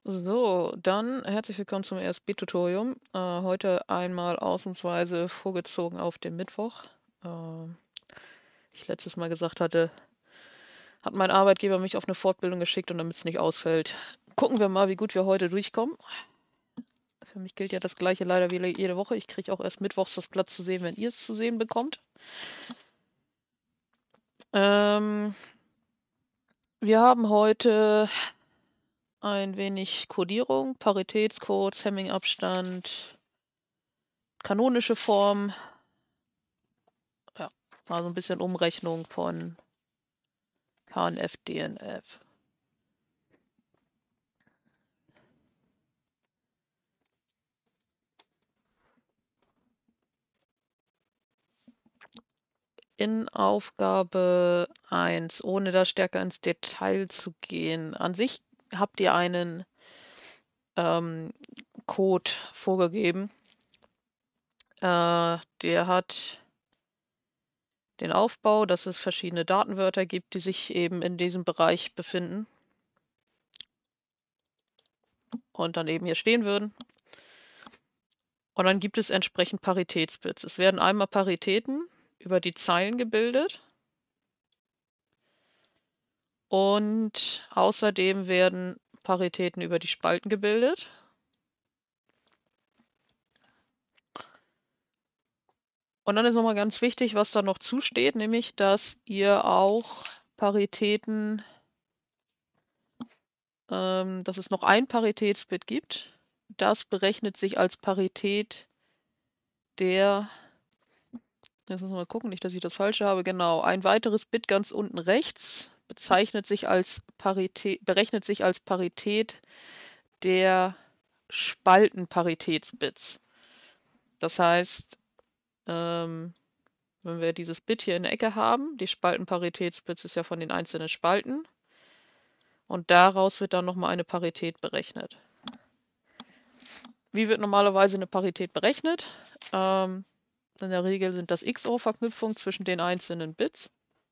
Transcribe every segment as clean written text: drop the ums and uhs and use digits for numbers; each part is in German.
So, dann herzlich willkommen zum ESP-Tutorium. Heute einmal ausnahmsweise vorgezogen auf den Mittwoch. Wie ich letztes Mal gesagt hatte, hat mein Arbeitgeber mich auf eine Fortbildung geschickt und damit es nicht ausfällt, gucken wir mal, wie gut wir heute durchkommen. Für mich gilt ja das Gleiche leider wie jede Woche. Ich kriege auch erst mittwochs das Blatt zu sehen, wenn ihr es zu sehen bekommt. Wir haben heute ein wenig Codierung, Paritätscodes, Hamming-Abstand, kanonische Form. Ja, also ein bisschen Umrechnung von KNF, DNF. In Aufgabe 1, ohne da stärker ins Detail zu gehen. An sich habt ihr einen Code vorgegeben. Der hat den Aufbau, dass es verschiedene Datenwörter gibt, die sich eben in diesem Bereich befinden und dann eben hier stehen würden. Und dann gibt es entsprechend Paritätsbits. Es werden einmal Paritäten über die Zeilen gebildet und außerdem werden Paritäten über die Spalten gebildet. Und dann ist nochmal ganz wichtig, was da noch zusteht, nämlich, dass ihr auch Paritäten, dass es noch ein Paritätsbit gibt. Das berechnet sich als Parität der, jetzt müssen wir mal gucken, nicht, dass ich das Falsche habe, genau, ein weiteres Bit ganz unten rechts bezeichnet sich als Parität, berechnet sich als Parität der Spaltenparitätsbits. Das heißt, wenn wir dieses Bit hier in der Ecke haben, die Spaltenparitätsbits ist ja von den einzelnen Spalten und daraus wird dann nochmal eine Parität berechnet. Wie wird normalerweise eine Parität berechnet? In der Regel sind das XOR-Verknüpfungen zwischen den einzelnen Bits.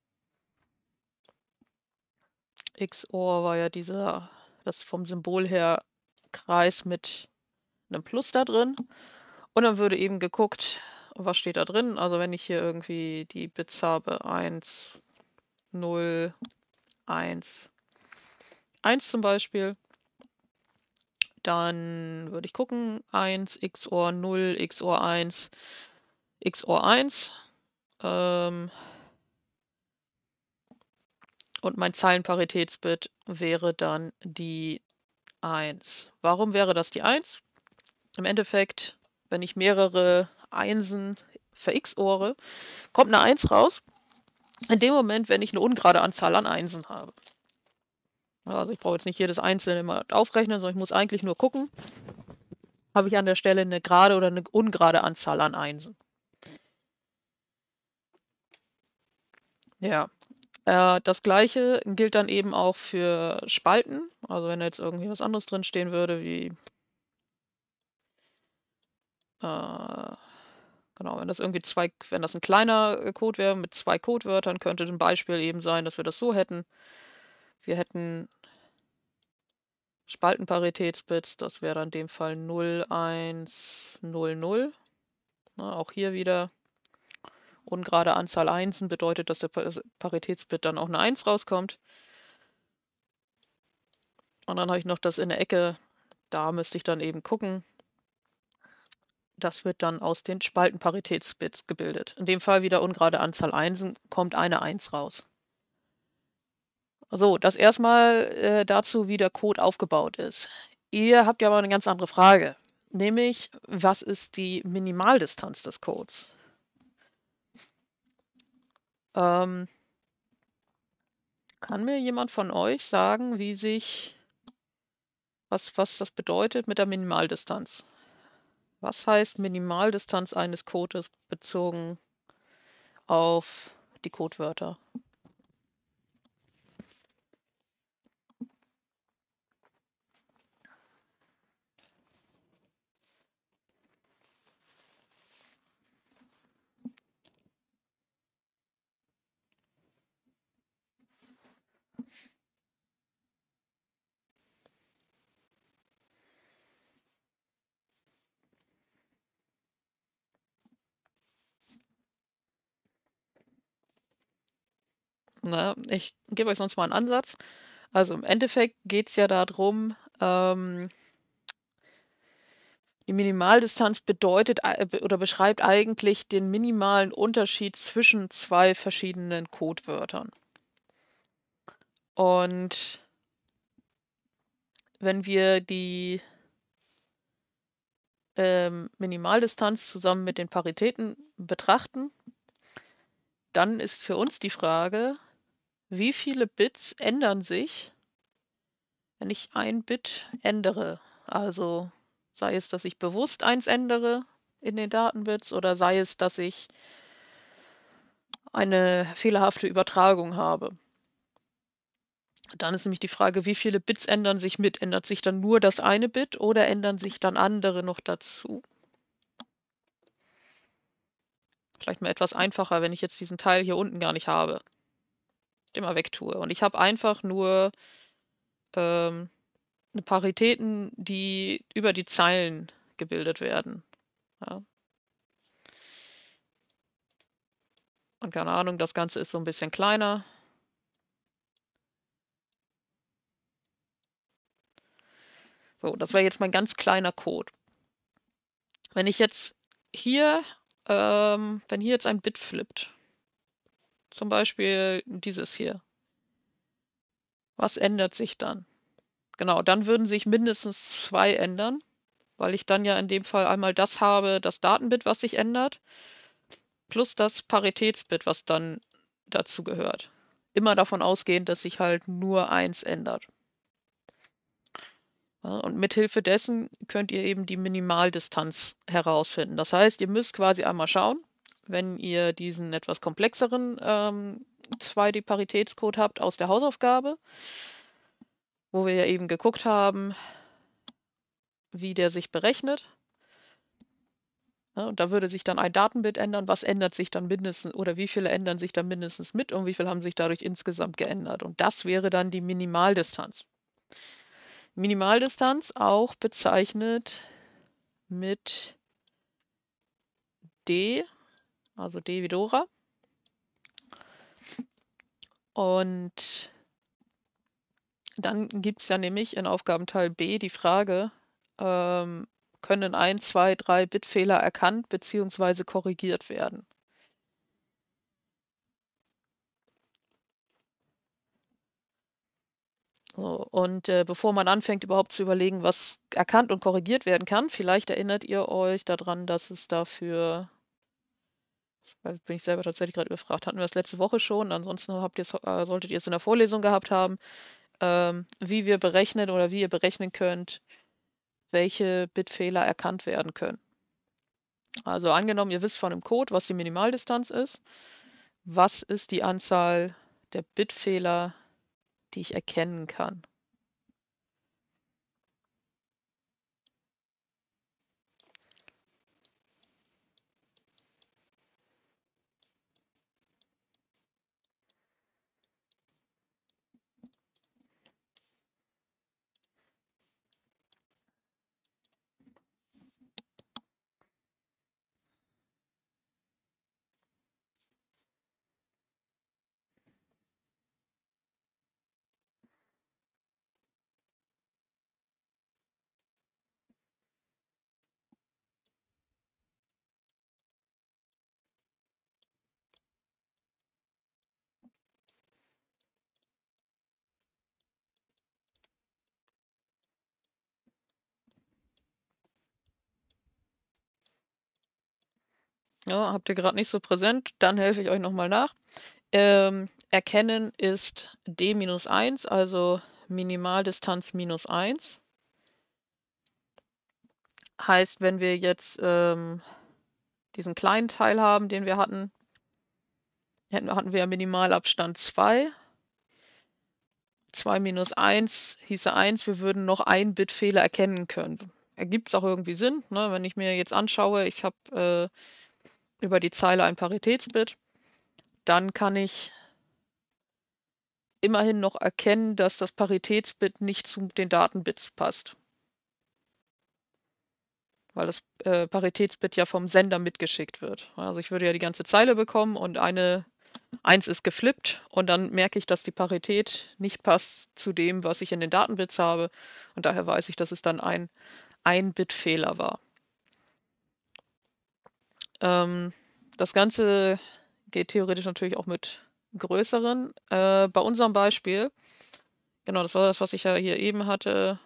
XOR war ja das vom Symbol her Kreis mit einem Plus da drin. Und dann würde eben geguckt, was steht da drin. Also wenn ich hier irgendwie die Bits habe, 1, 0, 1, 1 zum Beispiel, dann würde ich gucken, 1 XOR 0, XOR 1, XOR 1. Und mein Zeilenparitätsbit wäre dann die 1. Warum wäre das die 1? Im Endeffekt, wenn ich mehrere Einsen ver-XORe, kommt eine 1 raus. In dem Moment, wenn ich eine ungerade Anzahl an Einsen habe. Also ich brauche jetzt nicht jedes einzelne mal aufrechnen, sondern ich muss eigentlich nur gucken, habe ich an der Stelle eine gerade oder eine ungerade Anzahl an Einsen. Ja, das gleiche gilt dann eben auch für Spalten. Also wenn da jetzt irgendwie was anderes drin stehen würde, wie genau, wenn das irgendwie wenn das ein kleiner Code wäre mit 2 Codewörtern, könnte ein Beispiel eben sein, dass wir das so hätten. Wir hätten Spaltenparitätsbits, das wäre dann in dem Fall 0, 1, 0, 0. Na, auch hier wieder ungerade Anzahl Einsen bedeutet, dass der Paritätsbit dann auch eine 1 rauskommt. Und dann habe ich noch das in der Ecke, da müsste ich dann eben gucken. Das wird dann aus den Spaltenparitätsbits gebildet. In dem Fall wieder ungerade Anzahl Einsen, kommt eine 1 raus. So, das erstmal dazu, wie der Code aufgebaut ist. Ihr habt ja aber eine ganz andere Frage, nämlich, was ist die Minimaldistanz des Codes? Ähm, Kann mir jemand von euch sagen, was das bedeutet mit der Minimaldistanz? Was heißt Minimaldistanz eines Codes bezogen auf die Codewörter? Na, ich gebe euch sonst mal einen Ansatz. Also im Endeffekt geht es ja darum, die Minimaldistanz bedeutet oder beschreibt eigentlich den minimalen Unterschied zwischen zwei verschiedenen Codewörtern. Und wenn wir die Minimaldistanz zusammen mit den Paritäten betrachten, dann ist für uns die Frage, wie viele Bits ändern sich, wenn ich ein Bit ändere? Also sei es, dass ich bewusst eins ändere in den Datenbits oder sei es, dass ich eine fehlerhafte Übertragung habe. Dann ist nämlich die Frage, wie viele Bits ändern sich mit? Ändert sich dann nur das eine Bit oder ändern sich dann andere noch dazu? Vielleicht mal etwas einfacher, wenn ich jetzt diesen Teil hier unten gar nicht habe, den mal wegtue. Und ich habe einfach nur eine Paritäten, die über die Zeilen gebildet werden. Ja. Und keine Ahnung, das Ganze ist so ein bisschen kleiner. So, das wäre jetzt mein ganz kleiner Code. Wenn ich jetzt hier, wenn hier jetzt ein Bit flippt, zum Beispiel dieses hier, was ändert sich dann? Genau, dann würden sich mindestens zwei ändern, weil ich dann ja in dem Fall einmal das habe, das Datenbit, was sich ändert, plus das Paritätsbit, was dann dazu gehört. Immer davon ausgehend, dass sich halt nur eins ändert. Ja, und mithilfe dessen könnt ihr eben die Minimaldistanz herausfinden. Das heißt, ihr müsst quasi einmal schauen, wenn ihr diesen etwas komplexeren 2D-Paritätscode habt aus der Hausaufgabe, wo wir ja eben geguckt haben, wie der sich berechnet. Ja, und da würde sich dann ein Datenbit ändern. Was ändert sich dann mindestens oder wie viele ändern sich dann mindestens mit und wie viel haben sich dadurch insgesamt geändert? Und das wäre dann die Minimaldistanz. Minimaldistanz auch bezeichnet mit D, also D wie Dora. Und dann gibt es ja nämlich in Aufgabenteil B die Frage, können 1, 2, 3 Bitfehler erkannt bzw. korrigiert werden? So, und bevor man anfängt, überhaupt zu überlegen, was erkannt und korrigiert werden kann, vielleicht erinnert ihr euch daran, dass es dafür, weil bin ich selber tatsächlich gerade überfragt, hatten wir das letzte Woche schon, ansonsten solltet ihr es in der Vorlesung gehabt haben, wie wir berechnen oder wie ihr berechnen könnt, welche Bitfehler erkannt werden können. Also angenommen, ihr wisst von dem Code, was die Minimaldistanz ist. Was ist die Anzahl der Bitfehler, die ich erkennen kann? Ja, habt ihr gerade nicht so präsent, dann helfe ich euch nochmal nach. Erkennen ist d minus 1, also Minimaldistanz minus 1. Heißt, wenn wir jetzt diesen kleinen Teil haben, den wir hatten wir ja Minimalabstand 2. 2 minus 1 hieße 1, wir würden noch ein Bit Fehler erkennen können. Ergibt es auch irgendwie Sinn, ne? Wenn ich mir jetzt anschaue, ich habe über die Zeile ein Paritätsbit, dann kann ich immerhin noch erkennen, dass das Paritätsbit nicht zu den Datenbits passt. Weil das Paritätsbit ja vom Sender mitgeschickt wird. Also ich würde ja die ganze Zeile bekommen und eine 1 ist geflippt und dann merke ich, dass die Parität nicht passt zu dem, was ich in den Datenbits habe. Und daher weiß ich, dass es dann ein 1-Bit-Fehler war. Das Ganze geht theoretisch natürlich auch mit größeren. Bei unserem Beispiel, genau, das war das, was ich ja hier eben hatte,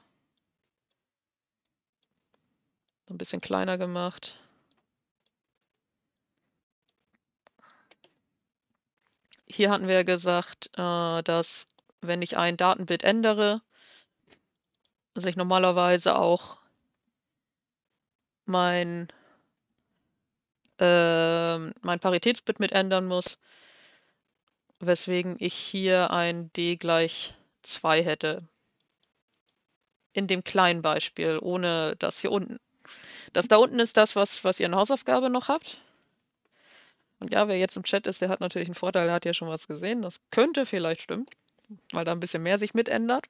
so ein bisschen kleiner gemacht. Hier hatten wir ja gesagt, dass wenn ich ein Datenbit ändere, dass ich normalerweise auch mein mein Paritätsbit mit ändern muss, weswegen ich hier ein d gleich 2 hätte. In dem kleinen Beispiel, ohne das hier unten. Das da unten ist das, was ihr in Hausaufgabe noch habt. Und ja, wer jetzt im Chat ist, der hat natürlich einen Vorteil, der hat ja schon was gesehen. Das könnte vielleicht stimmen, weil da ein bisschen mehr sich mitändert.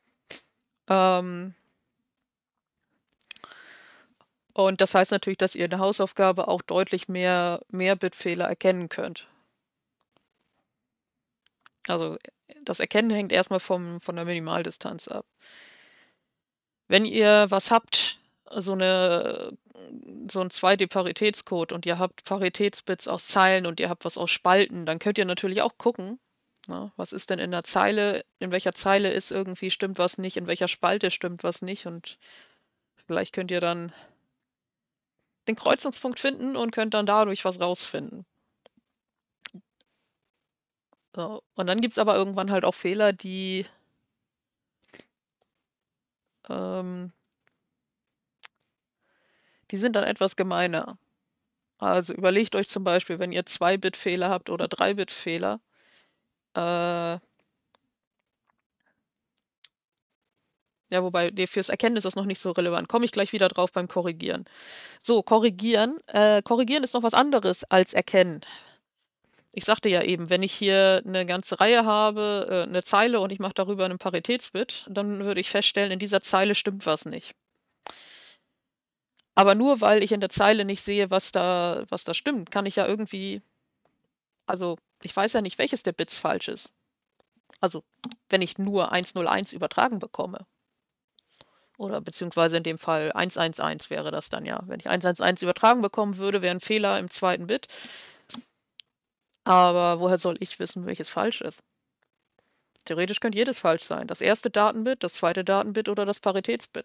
Und das heißt natürlich, dass ihr in der Hausaufgabe auch deutlich mehr Bitfehler erkennen könnt. Also das Erkennen hängt erstmal von der Minimaldistanz ab. Wenn ihr was habt, so ein 2D-Paritätscode und ihr habt Paritätsbits aus Zeilen und ihr habt was aus Spalten, dann könnt ihr natürlich auch gucken, na, was ist denn in der Zeile, in welcher Zeile ist irgendwie stimmt was nicht, in welcher Spalte stimmt was nicht und vielleicht könnt ihr dann den Kreuzungspunkt finden und könnt dann dadurch was rausfinden. So. Und dann gibt es aber irgendwann halt auch Fehler, die sind dann etwas gemeiner. Also überlegt euch zum Beispiel, wenn ihr 2-Bit-Fehler habt oder 3-Bit-Fehler, ja, wobei fürs Erkennen ist das noch nicht so relevant. Komme ich gleich wieder drauf beim Korrigieren. So, korrigieren. Korrigieren ist noch was anderes als erkennen. Ich sagte ja eben, wenn ich hier eine ganze Reihe habe, eine Zeile und ich mache darüber einen Paritätsbit, dann würde ich feststellen, in dieser Zeile stimmt was nicht. Aber nur weil ich in der Zeile nicht sehe, was da stimmt, kann ich ja irgendwie, also ich weiß ja nicht, welches der Bits falsch ist. Also wenn ich nur 101 übertragen bekomme. Oder beziehungsweise in dem Fall 111 wäre das dann ja. Wenn ich 111 übertragen bekommen würde, wäre ein Fehler im zweiten Bit. Aber woher soll ich wissen, welches falsch ist? Theoretisch könnte jedes falsch sein. Das erste Datenbit, das zweite Datenbit oder das Paritätsbit.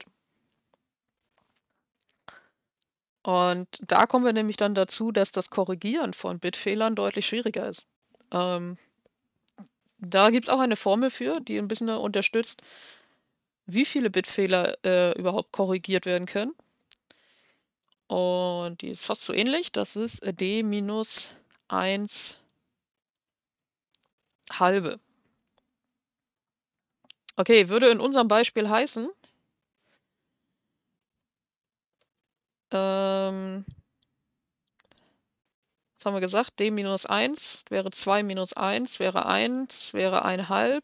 Und da kommen wir nämlich dann dazu, dass das Korrigieren von Bitfehlern deutlich schwieriger ist. Da gibt es auch eine Formel für, die ein bisschen unterstützt, wie viele Bitfehler überhaupt korrigiert werden können. Und die ist fast so ähnlich. Das ist d minus 1 halbe. Okay, würde in unserem Beispiel heißen, was haben wir gesagt? D minus 1 wäre 2 minus 1, wäre 1, wäre 1,5.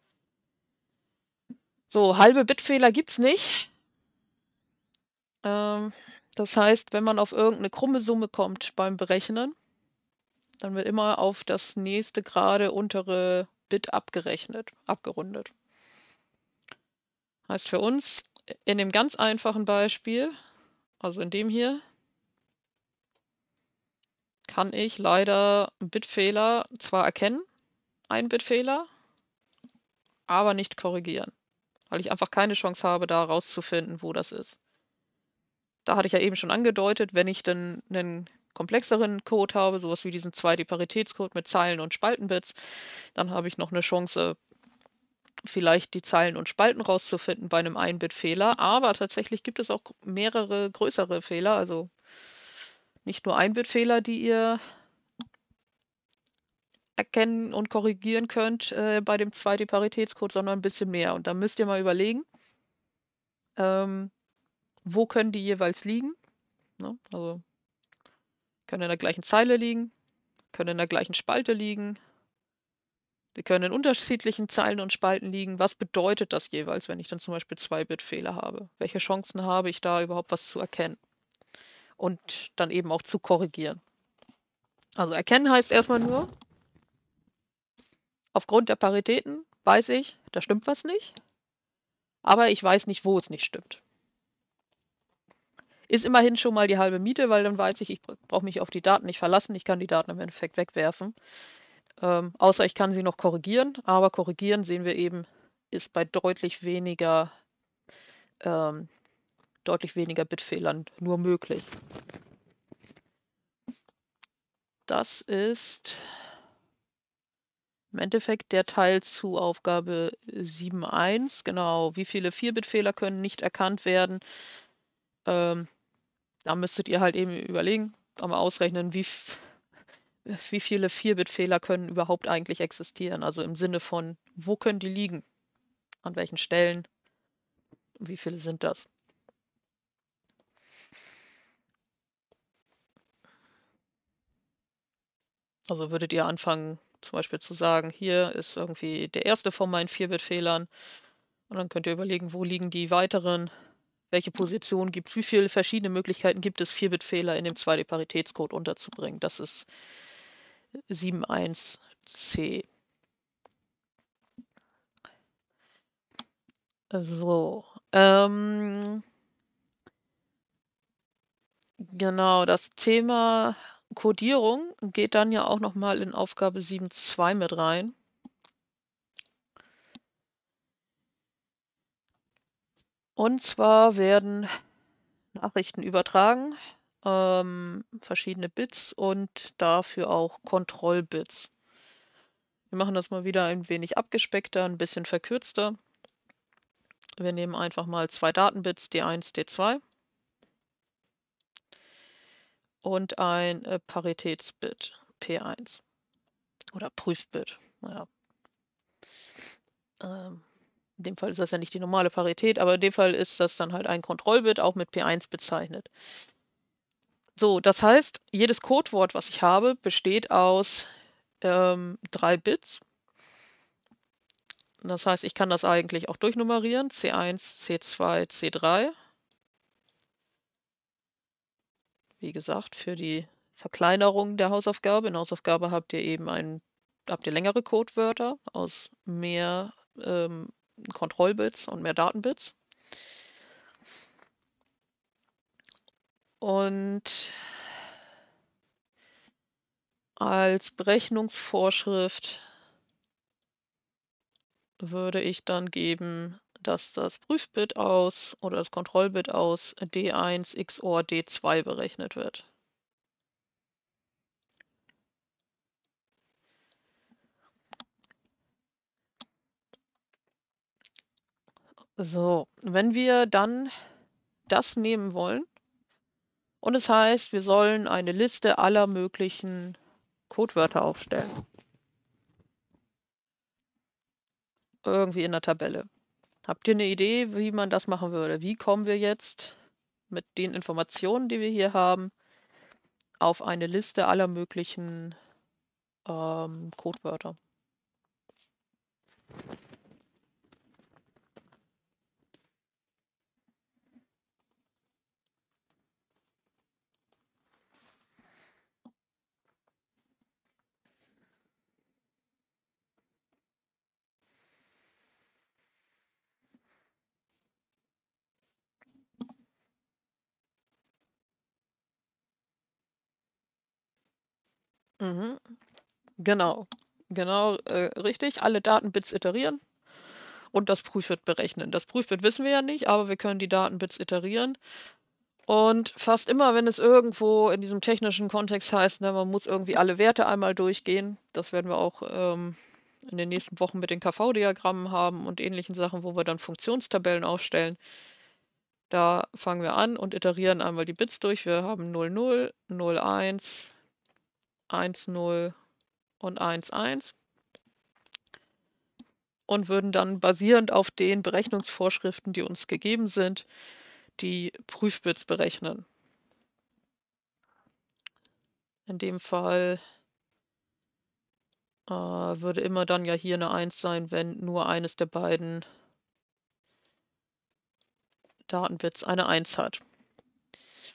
So, halbe Bitfehler gibt es nicht. Das heißt, wenn man auf irgendeine krumme Summe kommt beim Berechnen, dann wird immer auf das nächste gerade untere Bit abgerundet. Heißt für uns in dem ganz einfachen Beispiel, also in dem hier, kann ich leider Bitfehler zwar erkennen, einen Bitfehler, aber nicht korrigieren, weil ich einfach keine Chance habe, da rauszufinden, wo das ist. Da hatte ich ja eben schon angedeutet, wenn ich dann einen komplexeren Code habe, sowas wie diesen 2D-Paritätscode mit Zeilen und Spaltenbits, dann habe ich noch eine Chance, vielleicht die Zeilen und Spalten rauszufinden bei einem 1-Bit-Fehler. Aber tatsächlich gibt es auch mehrere größere Fehler, also nicht nur 1-Bit-Fehler, die ihr erkennen und korrigieren könnt bei dem 2D-Paritätscode, sondern ein bisschen mehr. Und da müsst ihr mal überlegen, wo können die jeweils liegen. Ne? Also können in der gleichen Zeile liegen, können in der gleichen Spalte liegen. Die können in unterschiedlichen Zeilen und Spalten liegen. Was bedeutet das jeweils, wenn ich dann zum Beispiel 2-Bit-Fehler habe? Welche Chancen habe ich da überhaupt was zu erkennen? Und dann eben auch zu korrigieren. Also erkennen heißt erstmal nur, Aufgrund der Paritäten weiß ich, da stimmt was nicht, aber ich weiß nicht, wo es nicht stimmt. Ist immerhin schon mal die halbe Miete, weil dann weiß ich, ich brauche mich auf die Daten nicht verlassen, ich kann die Daten im Endeffekt wegwerfen. Außer ich kann sie noch korrigieren, aber korrigieren sehen wir eben, ist bei deutlich weniger Bitfehlern nur möglich. Das ist im Endeffekt der Teil zu Aufgabe 7.1. Genau, wie viele 4-Bit-Fehler können nicht erkannt werden? Da müsstet ihr halt eben überlegen, einmal ausrechnen, wie viele 4-Bit-Fehler können überhaupt eigentlich existieren. Also im Sinne von, wo können die liegen? An welchen Stellen? Wie viele sind das? Also würdet ihr anfangen, zum Beispiel zu sagen, hier ist irgendwie der erste von meinen 4-Bit-Fehlern. Und dann könnt ihr überlegen, wo liegen die weiteren, welche Position gibt es, wie viele verschiedene Möglichkeiten gibt es, 4-Bit-Fehler in dem 2D-Paritätscode unterzubringen. Das ist 7.1c. So, genau, das Thema Codierung geht dann ja auch nochmal in Aufgabe 7.2 mit rein. Und zwar werden Nachrichten übertragen, verschiedene Bits und dafür auch Kontrollbits. Wir machen das mal wieder ein wenig abgespeckter, ein bisschen verkürzter. Wir nehmen einfach mal 2 Datenbits, D1, D2 und ein Paritätsbit, P1 oder Prüfbit. Naja. In dem Fall ist das ja nicht die normale Parität, aber in dem Fall ist das dann halt ein Kontrollbit, auch mit P1 bezeichnet. So, das heißt, jedes Codewort, was ich habe, besteht aus 3 Bits. Das heißt, ich kann das eigentlich auch durchnummerieren. C1, C2, C3. Wie gesagt, für die Verkleinerung der Hausaufgabe. In der Hausaufgabe habt ihr eben längere Codewörter aus mehr Kontrollbits und mehr Datenbits. Und als Berechnungsvorschrift würde ich dann geben, dass das Prüfbit oder das Kontrollbit aus D1 XOR D2 berechnet wird. So, wenn wir dann das nehmen wollen und es heißt, wir sollen eine Liste aller möglichen Codewörter aufstellen. Irgendwie in der Tabelle. Habt ihr eine Idee, wie man das machen würde? Wie kommen wir jetzt mit den Informationen, die wir hier haben, auf eine Liste aller möglichen Codewörter? Mhm. Genau, genau, richtig. Alle Datenbits iterieren und das Prüfwert berechnen. Das Prüfwert wissen wir ja nicht, aber wir können die Datenbits iterieren. Und fast immer, wenn es irgendwo in diesem technischen Kontext heißt, ne, man muss irgendwie alle Werte einmal durchgehen, das werden wir auch in den nächsten Wochen mit den KV-Diagrammen haben und ähnlichen Sachen, wo wir dann Funktionstabellen aufstellen. Da fangen wir an und iterieren einmal die Bits durch. Wir haben 00, 01, 10 und 11 und würden dann basierend auf den Berechnungsvorschriften, die uns gegeben sind, die Prüfbits berechnen. In dem Fall würde immer dann ja hier eine 1 sein, wenn nur eines der beiden Datenbits eine 1 hat.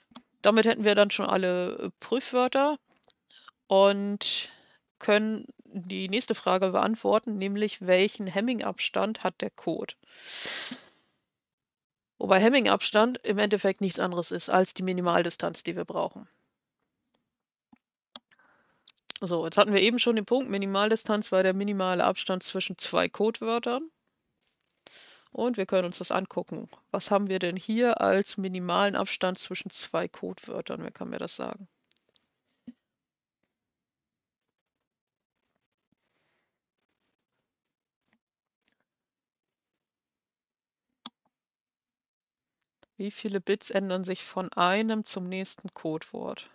Damit hätten wir dann schon alle Prüfwörter und können die nächste Frage beantworten, nämlich welchen Hamming-Abstand hat der Code? Wobei Hamming-Abstand im Endeffekt nichts anderes ist als die Minimaldistanz, die wir brauchen. So, jetzt hatten wir eben schon den Punkt, Minimaldistanz war der minimale Abstand zwischen zwei Codewörtern. Und wir können uns das angucken. Was haben wir denn hier als minimalen Abstand zwischen zwei Codewörtern? Wer kann mir das sagen? Wie viele Bits ändern sich von einem zum nächsten Codewort?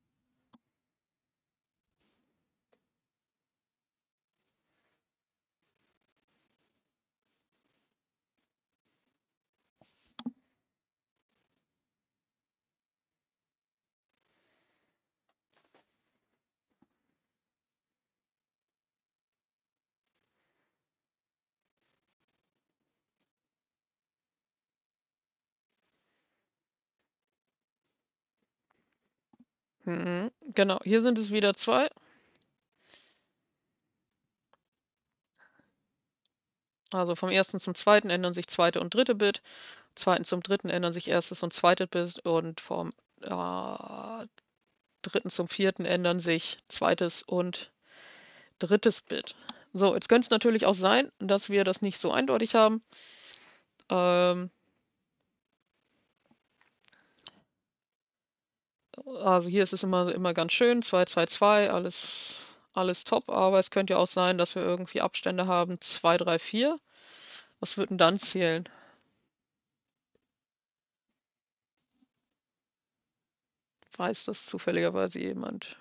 Genau, hier sind es wieder zwei. Also vom ersten zum zweiten ändern sich zweite und dritte Bit. Zweiten zum dritten ändern sich erstes und zweites Bit. Und vom dritten zum vierten ändern sich zweites und drittes Bit. So, jetzt könnte es natürlich auch sein, dass wir das nicht so eindeutig haben. Also hier ist es immer ganz schön, 2, 2, 2, alles top, aber es könnte ja auch sein, dass wir irgendwie Abstände haben, 2, 3, 4. Was wird denn dann zählen? Weiß das zufälligerweise jemand?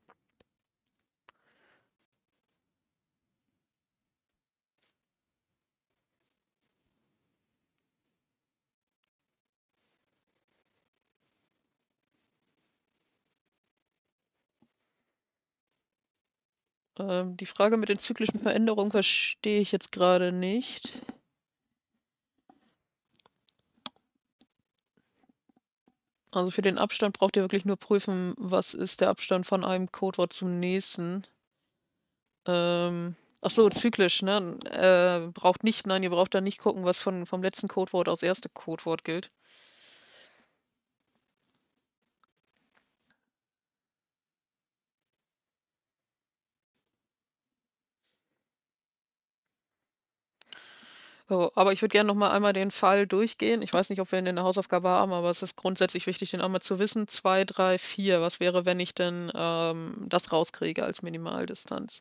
Die Frage mit den zyklischen Veränderungen verstehe ich jetzt gerade nicht. Also für den Abstand braucht ihr wirklich nur prüfen, was ist der Abstand von einem Codewort zum nächsten. Ach so, zyklisch, ne? Braucht nicht, nein, ihr braucht da nicht gucken, was vom letzten Codewort aufs erste Codewort gilt. So, aber ich würde gerne noch mal einmal den Fall durchgehen. Ich weiß nicht, ob wir ihn in der Hausaufgabe haben, aber es ist grundsätzlich wichtig, den einmal zu wissen. 2, 3, 4. Was wäre, wenn ich denn das rauskriege als Minimaldistanz?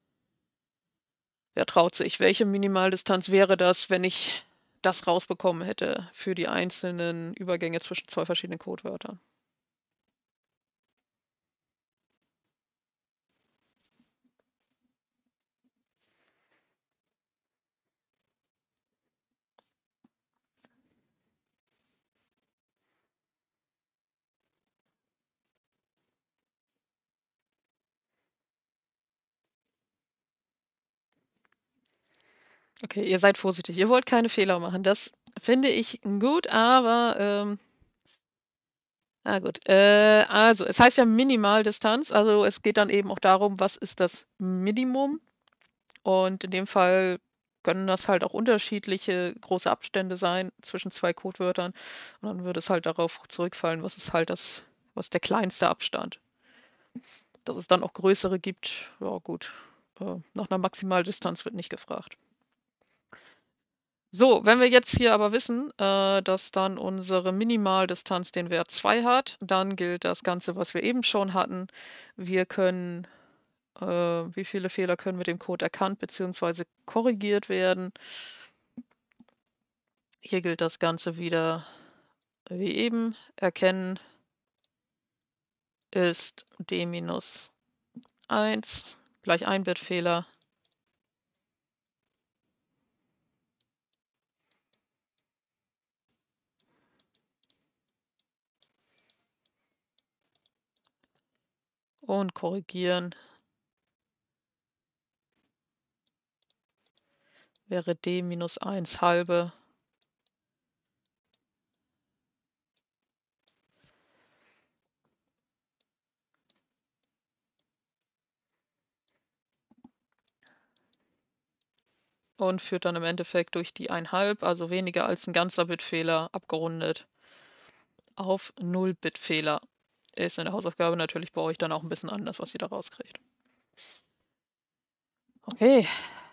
Wer traut sich? Welche Minimaldistanz wäre das, wenn ich das rausbekommen hätte für die einzelnen Übergänge zwischen zwei verschiedenen Codewörtern? Okay, ihr seid vorsichtig. Ihr wollt keine Fehler machen. Das finde ich gut, aber na gut. Also, es heißt ja Minimaldistanz. Also, es geht dann eben auch darum, was ist das Minimum? Und in dem Fall können das halt auch unterschiedliche große Abstände sein zwischen zwei Codewörtern. Und dann würde es halt darauf zurückfallen, was ist der kleinste Abstand. Dass es dann auch größere gibt, ja gut. Nach einer Maximaldistanz wird nicht gefragt. So, wenn wir jetzt hier aber wissen, dass dann unsere Minimaldistanz den Wert 2 hat, dann gilt das Ganze, was wir eben schon hatten. Wir können, wie viele Fehler können mit dem Code erkannt bzw. korrigiert werden? Hier gilt das Ganze wieder wie eben. Erkennen ist d minus 1 gleich 1 Bit Fehler. Und korrigieren wäre d minus 1 halbe. und führt dann im Endeffekt durch die 1/2, also weniger als ein ganzer Bitfehler, abgerundet auf 0-Bit-Fehler. Ist in der Hausaufgabe natürlich bei euch dann auch ein bisschen anders, was ihr da rauskriegt. Okay,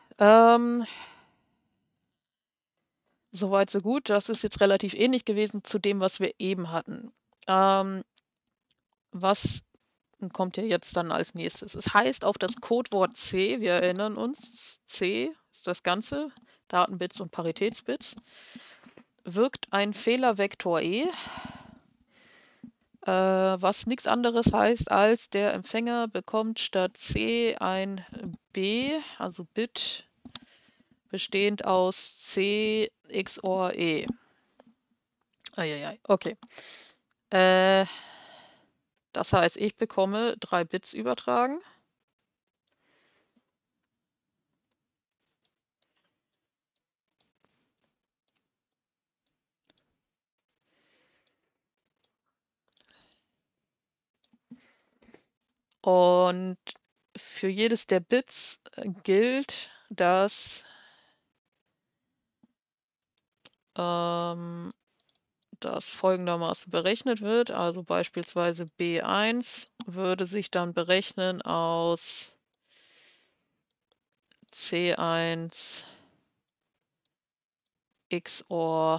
soweit so gut. Das ist jetzt relativ ähnlich gewesen zu dem, was wir eben hatten. Was kommt ja jetzt dann als nächstes? Es heißt auf das Codewort C, wir erinnern uns, C ist das Ganze, Datenbits und Paritätsbits, wirkt ein Fehlervektor E, was nichts anderes heißt, als der Empfänger bekommt statt C ein B, also Bit, bestehend aus C XOR E. Eieiei, okay. Das heißt, ich bekomme 3 Bits übertragen. Und für jedes der Bits gilt, dass das folgendermaßen berechnet wird. Also beispielsweise B1 würde sich dann berechnen aus C1 XOR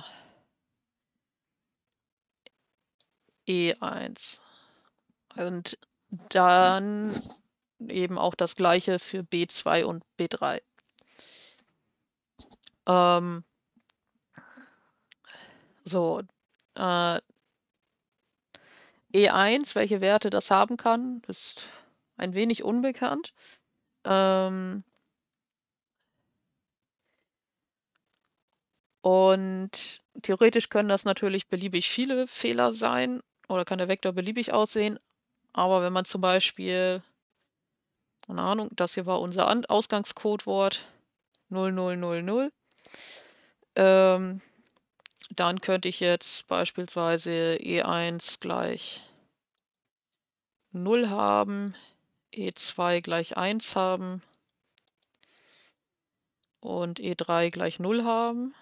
E1. Und dann eben auch das gleiche für B2 und B3. So, E1, welche Werte das haben kann, ist ein wenig unbekannt. Und theoretisch können das natürlich beliebig viele Fehler sein oder kann der Vektor beliebig aussehen. Aber wenn man zum Beispiel, keine Ahnung, das hier war unser Ausgangscodewort 0000, dann könnte ich jetzt beispielsweise E1 gleich 0 haben, E2 gleich 1 haben und E3 gleich 0 haben.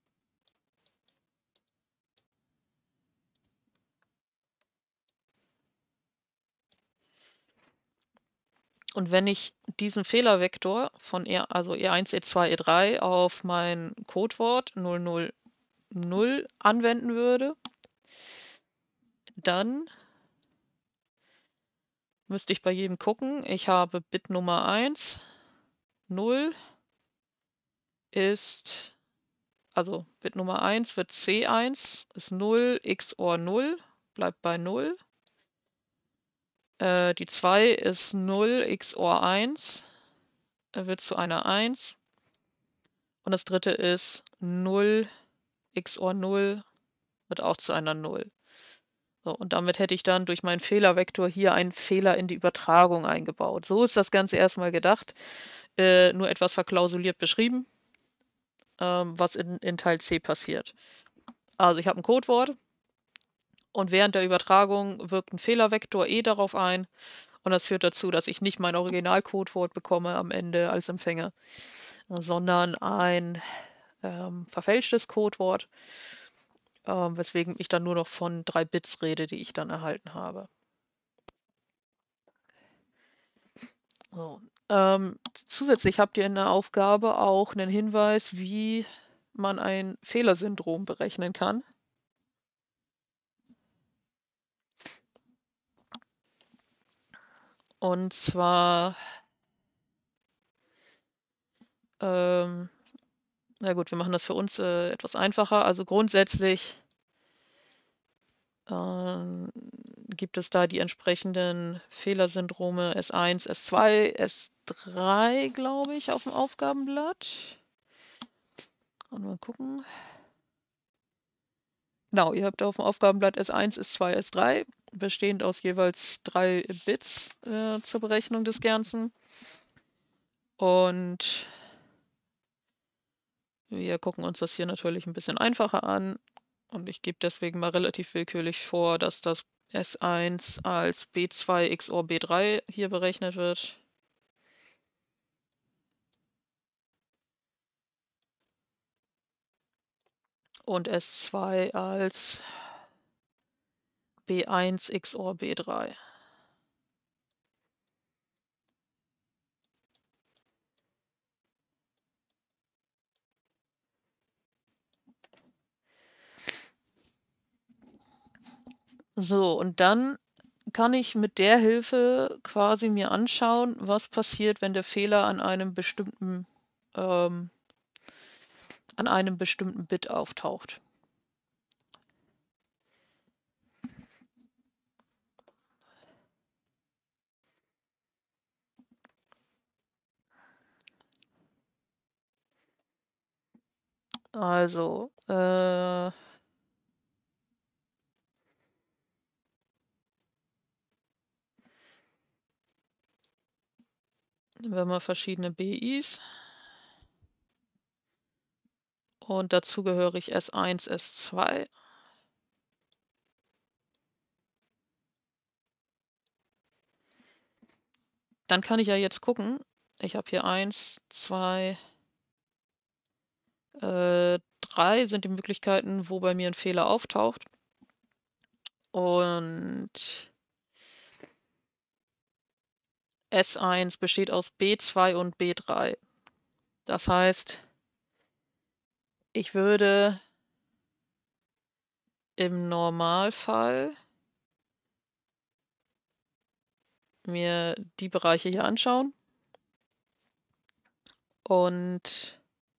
Und wenn ich diesen Fehlervektor von also E1, E2, E3 auf mein Codewort 000 anwenden würde, dann müsste ich bei jedem gucken. Ich habe Bit Nummer 1, 0 ist, also Bit Nummer 1 wird C1, ist 0, XOR 0, bleibt bei 0. Die 2 ist 0, XOR 1, wird zu einer 1. Und das dritte ist 0, XOR 0, wird auch zu einer 0. So, und damit hätte ich dann durch meinen Fehlervektor hier einen Fehler in die Übertragung eingebaut. So ist das Ganze erstmal gedacht, nur etwas verklausuliert beschrieben, was in Teil C passiert. Also ich habe ein Codewort und während der Übertragung wirkt ein Fehlervektor E darauf ein und das führt dazu, dass ich nicht mein Originalcodewort bekomme am Ende als Empfänger, sondern ein verfälschtes Codewort, weswegen ich dann nur noch von 3 Bits rede, die ich dann erhalten habe. So. Zusätzlich habt ihr in der Aufgabe auch einen Hinweis, wie man ein Fehlersyndrom berechnen kann. Und zwar, na gut, wir machen das für uns etwas einfacher. Also grundsätzlich gibt es da die entsprechenden Fehlersyndrome S1, S2, S3, glaube ich, auf dem Aufgabenblatt. Mal gucken. Genau, ihr habt auf dem Aufgabenblatt S1, S2, S3, bestehend aus jeweils 3 Bits zur Berechnung des Ganzen. Und wir gucken uns das hier natürlich ein bisschen einfacher an. Und ich gebe deswegen mal relativ willkürlich vor, dass das S1 als B2 XOR B3 hier berechnet wird. und S2 als B1 XOR B3. So, und dann kann ich mit der Hilfe quasi mir anschauen, was passiert, wenn der Fehler ähm, an einem bestimmten Bit auftaucht. Also, nehmen wir mal verschiedene BIs. Und dazu gehöre ich S1, S2. Dann kann ich ja jetzt gucken. Ich habe hier 1, 2, 3 sind die Möglichkeiten, wo bei mir ein Fehler auftaucht. Und S1 besteht aus B2 und B3. Das heißt, ich würde im Normalfall mir die Bereiche hier anschauen und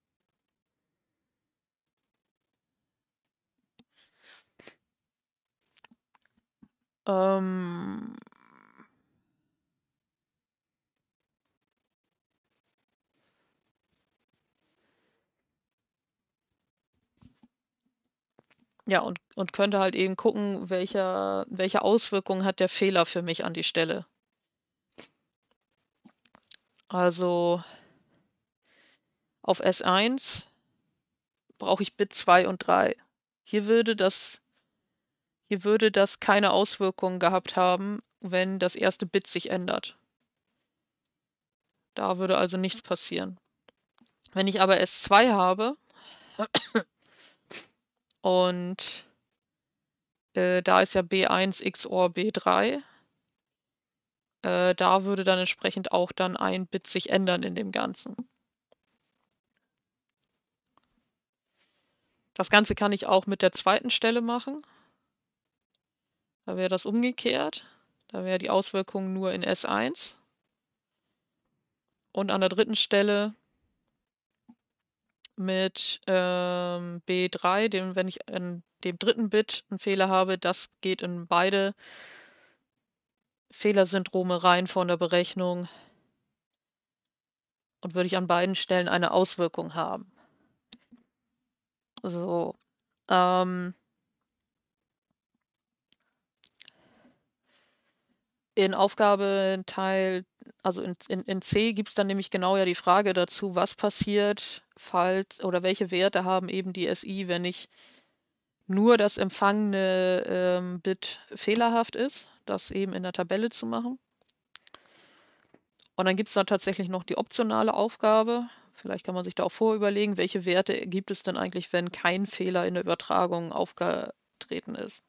ähm, ja, und könnte halt eben gucken, welche Auswirkungen hat der Fehler für mich an die Stelle. Also auf S1 brauche ich Bit 2 und 3. Hier würde das, hier würde das keine Auswirkungen gehabt haben, wenn das erste Bit sich ändert. Da würde also nichts passieren. Wenn ich aber S2 habe und da ist ja B1 XOR B3, da würde dann entsprechend auch dann ein Bit sich ändern in dem Ganzen. Das Ganze kann ich auch mit der zweiten Stelle machen. Da wäre das umgekehrt. Da wäre die Auswirkung nur in S1. Und an der dritten Stelle mit B3, wenn ich in dem dritten Bit einen Fehler habe, das geht in beide Fehlersyndrome rein von der Berechnung und würde ich an beiden Stellen eine Auswirkung haben. So. In Aufgabenteil, also in C gibt es dann nämlich genau ja die Frage dazu, was passiert, falls oder welche Werte haben eben die SI, wenn ich nur das empfangene Bit fehlerhaft ist, das eben in der Tabelle zu machen. Und dann gibt es dann tatsächlich noch die optionale Aufgabe. Vielleicht kann man sich da auch vorüberlegen, welche Werte gibt es denn eigentlich, wenn kein Fehler in der Übertragung aufgetreten ist.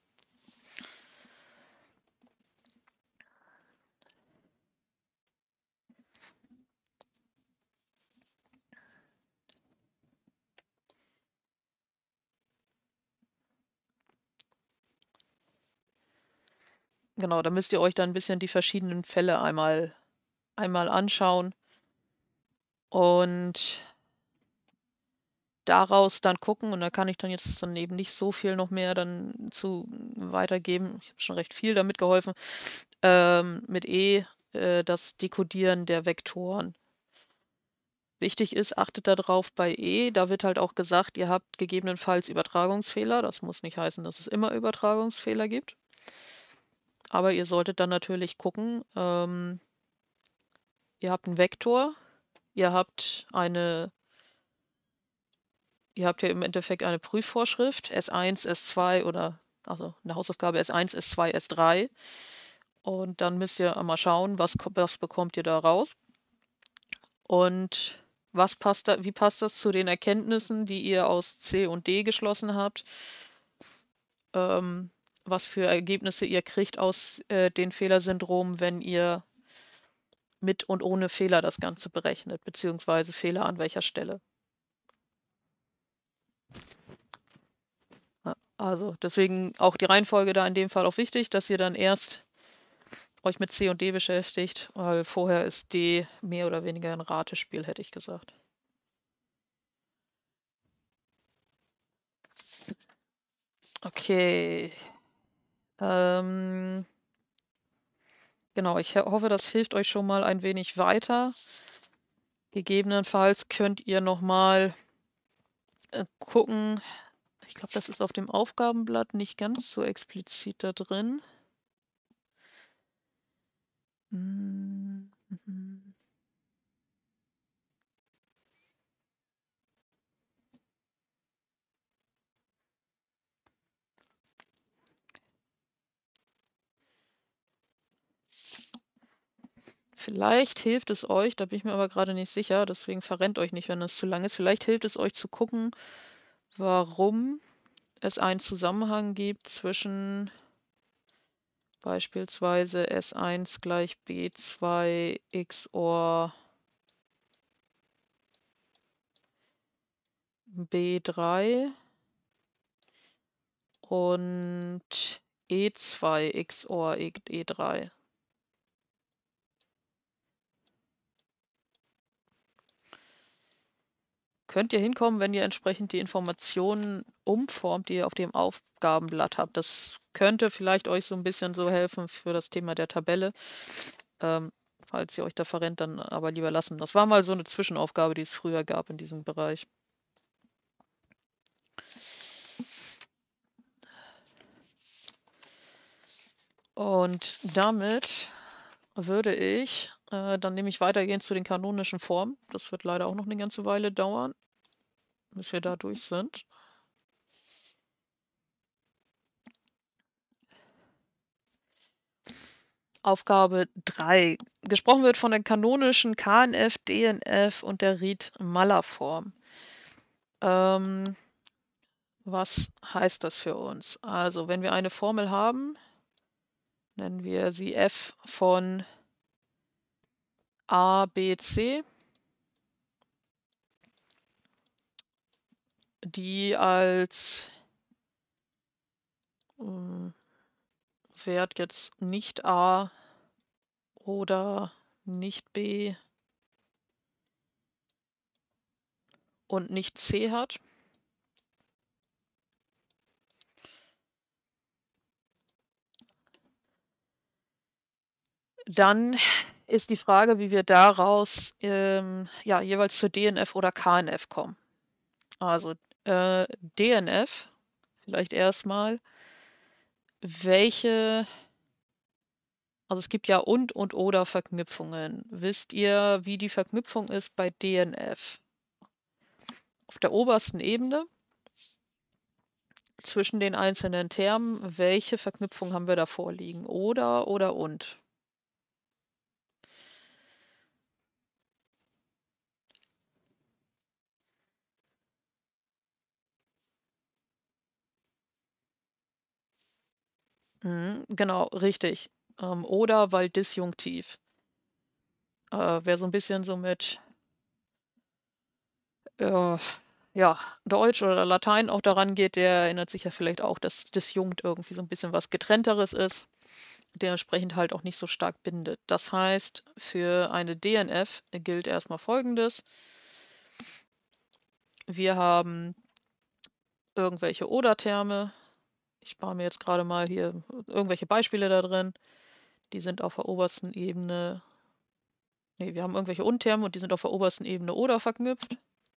Genau, da müsst ihr euch dann ein bisschen die verschiedenen Fälle einmal anschauen und daraus dann gucken. Und da kann ich dann jetzt dann eben nicht so viel noch mehr dann zu weitergeben. Ich habe schon recht viel damit geholfen. Mit E das Dekodieren der Vektoren. Wichtig ist, achtet darauf bei E, da wird halt auch gesagt, ihr habt gegebenenfalls Übertragungsfehler. Das muss nicht heißen, dass es immer Übertragungsfehler gibt. Aber ihr solltet dann natürlich gucken, ihr habt einen Vektor, ihr habt ja im Endeffekt eine Prüfvorschrift, S1, S2 oder also eine Hausaufgabe S1, S2, S3. Und dann müsst ihr mal schauen, was bekommt ihr da raus. Und wie passt das zu den Erkenntnissen, die ihr aus C und D geschlossen habt? Ähm, was für Ergebnisse ihr kriegt aus den Fehlersyndromen, wenn ihr mit und ohne Fehler das Ganze berechnet, beziehungsweise Fehler an welcher Stelle. Ja, also deswegen auch die Reihenfolge da in dem Fall auch wichtig, dass ihr dann erst euch mit C und D beschäftigt, weil vorher ist D mehr oder weniger ein Ratespiel, hätte ich gesagt. Okay. Ähm, genau, ich hoffe, das hilft euch schon mal ein wenig weiter. Gegebenenfalls könnt ihr nochmal gucken. Ich glaube, das ist auf dem Aufgabenblatt nicht ganz so explizit da drin. Mhm. Vielleicht hilft es euch, da bin ich mir aber gerade nicht sicher, deswegen verrennt euch nicht, wenn das zu lang ist. Vielleicht hilft es euch zu gucken, warum es einen Zusammenhang gibt zwischen beispielsweise S1 gleich B2 XOR B3 und E2 XOR E3. Könnt ihr hinkommen, wenn ihr entsprechend die Informationen umformt, die ihr auf dem Aufgabenblatt habt. Das könnte vielleicht euch so ein bisschen so helfen für das Thema der Tabelle. Falls ihr euch da verrennt, dann aber lieber lassen. Das war mal so eine Zwischenaufgabe, die es früher gab in diesem Bereich. Und damit würde ich dann nämlich weitergehen zu den kanonischen Formen. Das wird leider auch noch eine ganze Weile dauern, bis wir da durch sind. Aufgabe 3. Gesprochen wird von der kanonischen KNF, DNF und der Ried-Maller-Form. Was heißt das für uns? Also, wenn wir eine Formel haben, nennen wir sie f von a, b, c, die als Wert jetzt nicht a oder nicht b und nicht c hat. Dann ist die Frage, wie wir daraus ja, jeweils zur DNF oder KNF kommen. Also DNF, vielleicht erstmal, welche, also es gibt ja und oder Verknüpfungen. Wisst ihr, wie die Verknüpfung ist bei DNF? Auf der obersten Ebene zwischen den einzelnen Termen, welche Verknüpfung haben wir da vorliegen? Oder und? Genau, richtig. Oder weil disjunktiv. Wer so ein bisschen so mit äh, ja, Deutsch oder Latein auch daran geht, der erinnert sich ja vielleicht auch, dass disjunkt irgendwie so ein bisschen was Getrennteres ist, dementsprechend halt auch nicht so stark bindet. Das heißt, für eine DNF gilt erstmal Folgendes. Wir haben irgendwelche Oder-Terme. Ich spare mir jetzt gerade mal hier irgendwelche Beispiele da drin. Die sind auf der obersten Ebene. Ne, wir haben irgendwelche Und-Terme und die sind auf der obersten Ebene Oder verknüpft.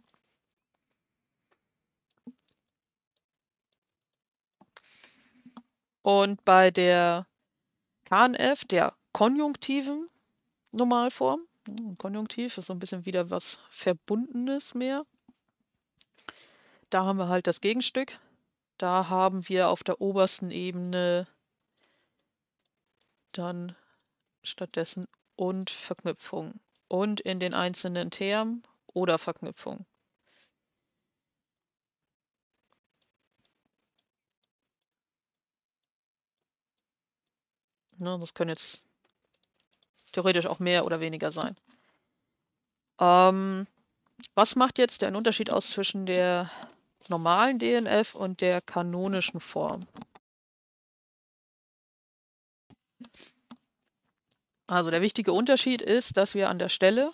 Und bei der KNF, der konjunktiven Normalform, Konjunktiv ist so ein bisschen wieder was Verbundenes mehr. Da haben wir halt das Gegenstück. Da haben wir auf der obersten Ebene dann stattdessen und Verknüpfung. Und in den einzelnen Termen oder Verknüpfung. Ne, das können jetzt theoretisch auch mehr oder weniger sein. Was macht jetzt den Unterschied aus zwischen der normalen DNF und der kanonischen Form? Also der wichtige Unterschied ist, dass wir an der Stelle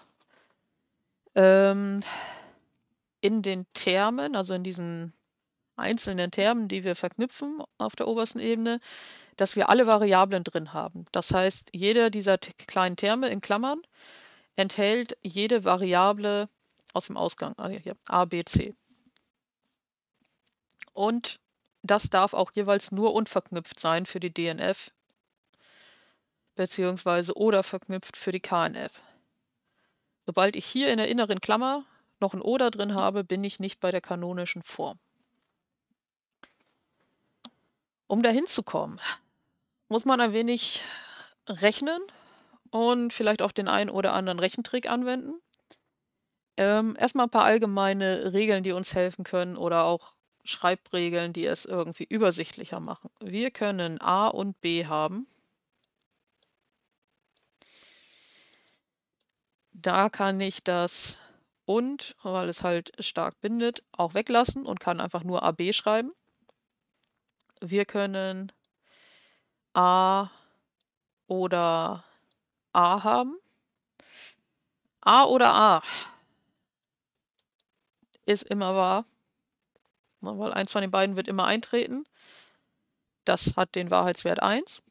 in den Termen, also in diesen einzelnen Termen, die wir verknüpfen auf der obersten Ebene, dass wir alle Variablen drin haben. Das heißt, jeder dieser kleinen Terme in Klammern enthält jede Variable aus dem Ausgang, also hier A, B, C. Und das darf auch jeweils nur unverknüpft sein für die DNF beziehungsweise oder verknüpft für die KNF. Sobald ich hier in der inneren Klammer noch ein oder drin habe, bin ich nicht bei der kanonischen Form. Um dahin zu kommen, muss man ein wenig rechnen und vielleicht auch den einen oder anderen Rechentrick anwenden. Erstmal ein paar allgemeine Regeln, die uns helfen können oder auch Schreibregeln, die es irgendwie übersichtlicher machen. Wir können A und B haben. Da kann ich das und, weil es halt stark bindet, auch weglassen und kann einfach nur AB schreiben. Wir können A oder A haben. A oder A ist immer wahr, weil eins von den beiden wird immer eintreten. Das hat den Wahrheitswert 1.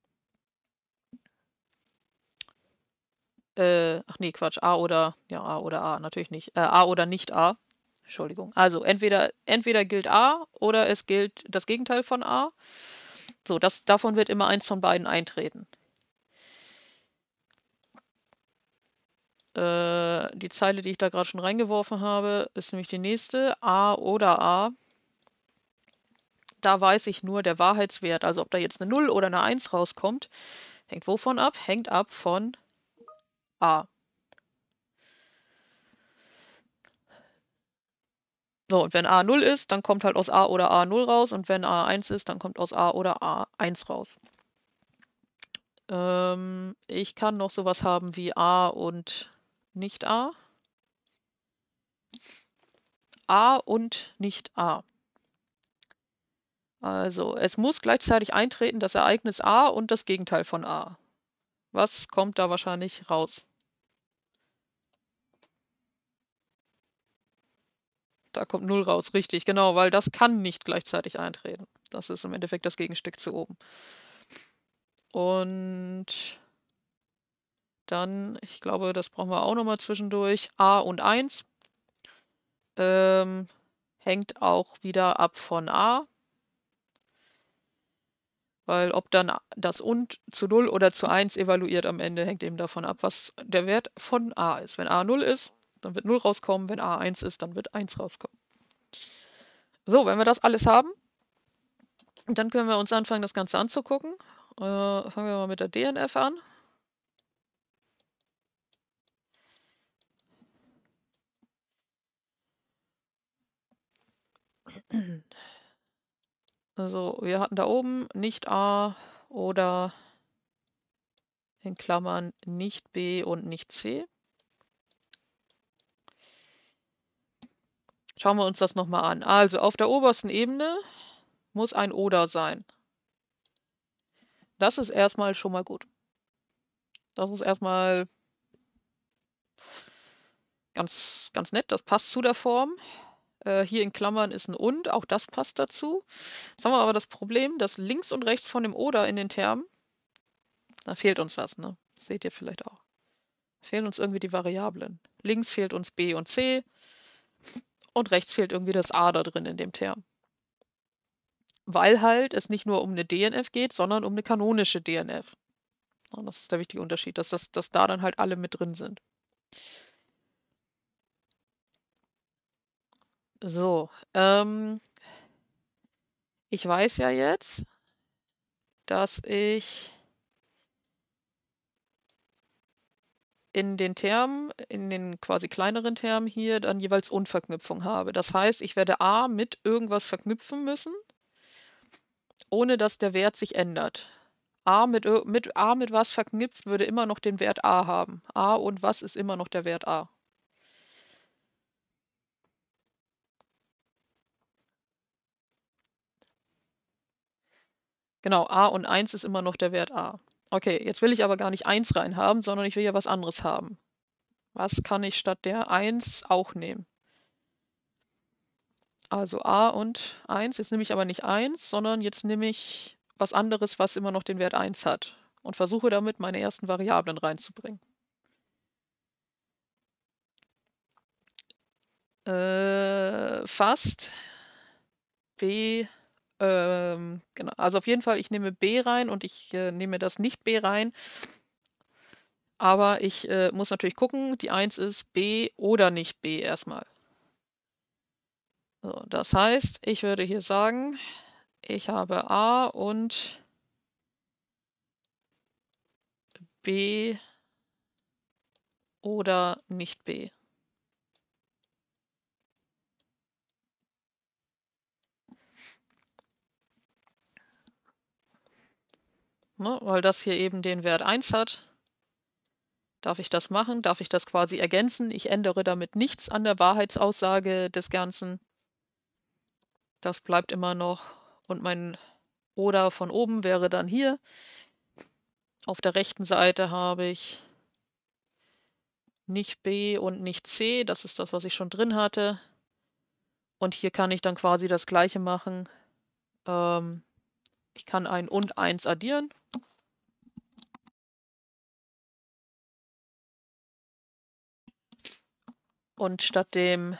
Ach nee, Quatsch. A oder A, natürlich nicht. A oder nicht A. Entschuldigung. Also entweder gilt A oder es gilt das Gegenteil von A. So, davon wird immer eins von beiden eintreten. Die Zeile, die ich da gerade schon reingeworfen habe, ist nämlich die nächste. A oder A. Da weiß ich nur der Wahrheitswert, also ob da jetzt eine 0 oder eine 1 rauskommt, hängt wovon ab? Hängt ab von A. So, und wenn A 0 ist, dann kommt halt aus A oder A 0 raus. Und wenn A 1 ist, dann kommt aus A oder A 1 raus. Ich kann noch sowas haben wie A und nicht A. A und nicht A. Also, es muss gleichzeitig eintreten, das Ereignis A und das Gegenteil von A. Was kommt da wahrscheinlich raus? Da kommt 0 raus, richtig, genau, weil das kann nicht gleichzeitig eintreten. Das ist im Endeffekt das Gegenstück zu oben. Und dann, ich glaube, das brauchen wir auch nochmal zwischendurch. A und 1 hängt auch wieder ab von A. Weil ob dann das und zu 0 oder zu 1 evaluiert am Ende, hängt eben davon ab, was der Wert von A ist. Wenn A 0 ist, dann wird 0 rauskommen. Wenn A 1 ist, dann wird 1 rauskommen. So, wenn wir das alles haben, dann können wir uns anfangen, das Ganze anzugucken. Fangen wir mal mit der DNF an. Also, wir hatten da oben nicht A oder in Klammern nicht B und nicht C. Schauen wir uns das nochmal an. Also, auf der obersten Ebene muss ein Oder sein. Das ist erstmal schon mal gut. Das ist erstmal ganz nett. Das passt zu der Form. Hier in Klammern ist ein und, auch das passt dazu. Jetzt haben wir aber das Problem, dass links und rechts von dem oder in den Termen, da fehlt uns was, ne? Das seht ihr vielleicht auch. Fehlen uns irgendwie die Variablen. Links fehlt uns B und C und rechts fehlt irgendwie das A da drin in dem Term. Weil halt es nicht nur um eine DNF geht, sondern um eine kanonische DNF. Und das ist der wichtige Unterschied, dass da dann halt alle mit drin sind. So, ich weiß ja jetzt, dass ich in den Termen, in den quasi kleineren Termen hier dann jeweils Unverknüpfung habe. Das heißt, ich werde a mit irgendwas verknüpfen müssen, ohne dass der Wert sich ändert. A mit was verknüpft würde immer noch den Wert a haben. A und was ist immer noch der Wert a. Genau, a und 1 ist immer noch der Wert a. Okay, jetzt will ich aber gar nicht 1 reinhaben, sondern ich will ja was anderes haben. Was kann ich statt der 1 auch nehmen? Also a und 1. Jetzt nehme ich aber nicht 1, sondern jetzt nehme ich was anderes, was immer noch den Wert 1 hat. Und versuche damit meine ersten Variablen reinzubringen. Fast. B. Genau. Also auf jeden Fall, ich nehme B rein und ich nehme das nicht B rein. Aber ich muss natürlich gucken, die 1 ist B oder nicht B erstmal. So, das heißt, ich würde hier sagen, ich habe A und B oder nicht B. Ne, weil das hier eben den Wert 1 hat. Darf ich das machen? Darf ich das quasi ergänzen? Ich ändere damit nichts an der Wahrheitsaussage des Ganzen. Das bleibt immer noch. Und mein oder von oben wäre dann hier. Auf der rechten Seite habe ich nicht B und nicht C. Das ist das, was ich schon drin hatte. Und hier kann ich dann quasi das gleiche machen. Ich kann ein und 1 addieren. Und statt der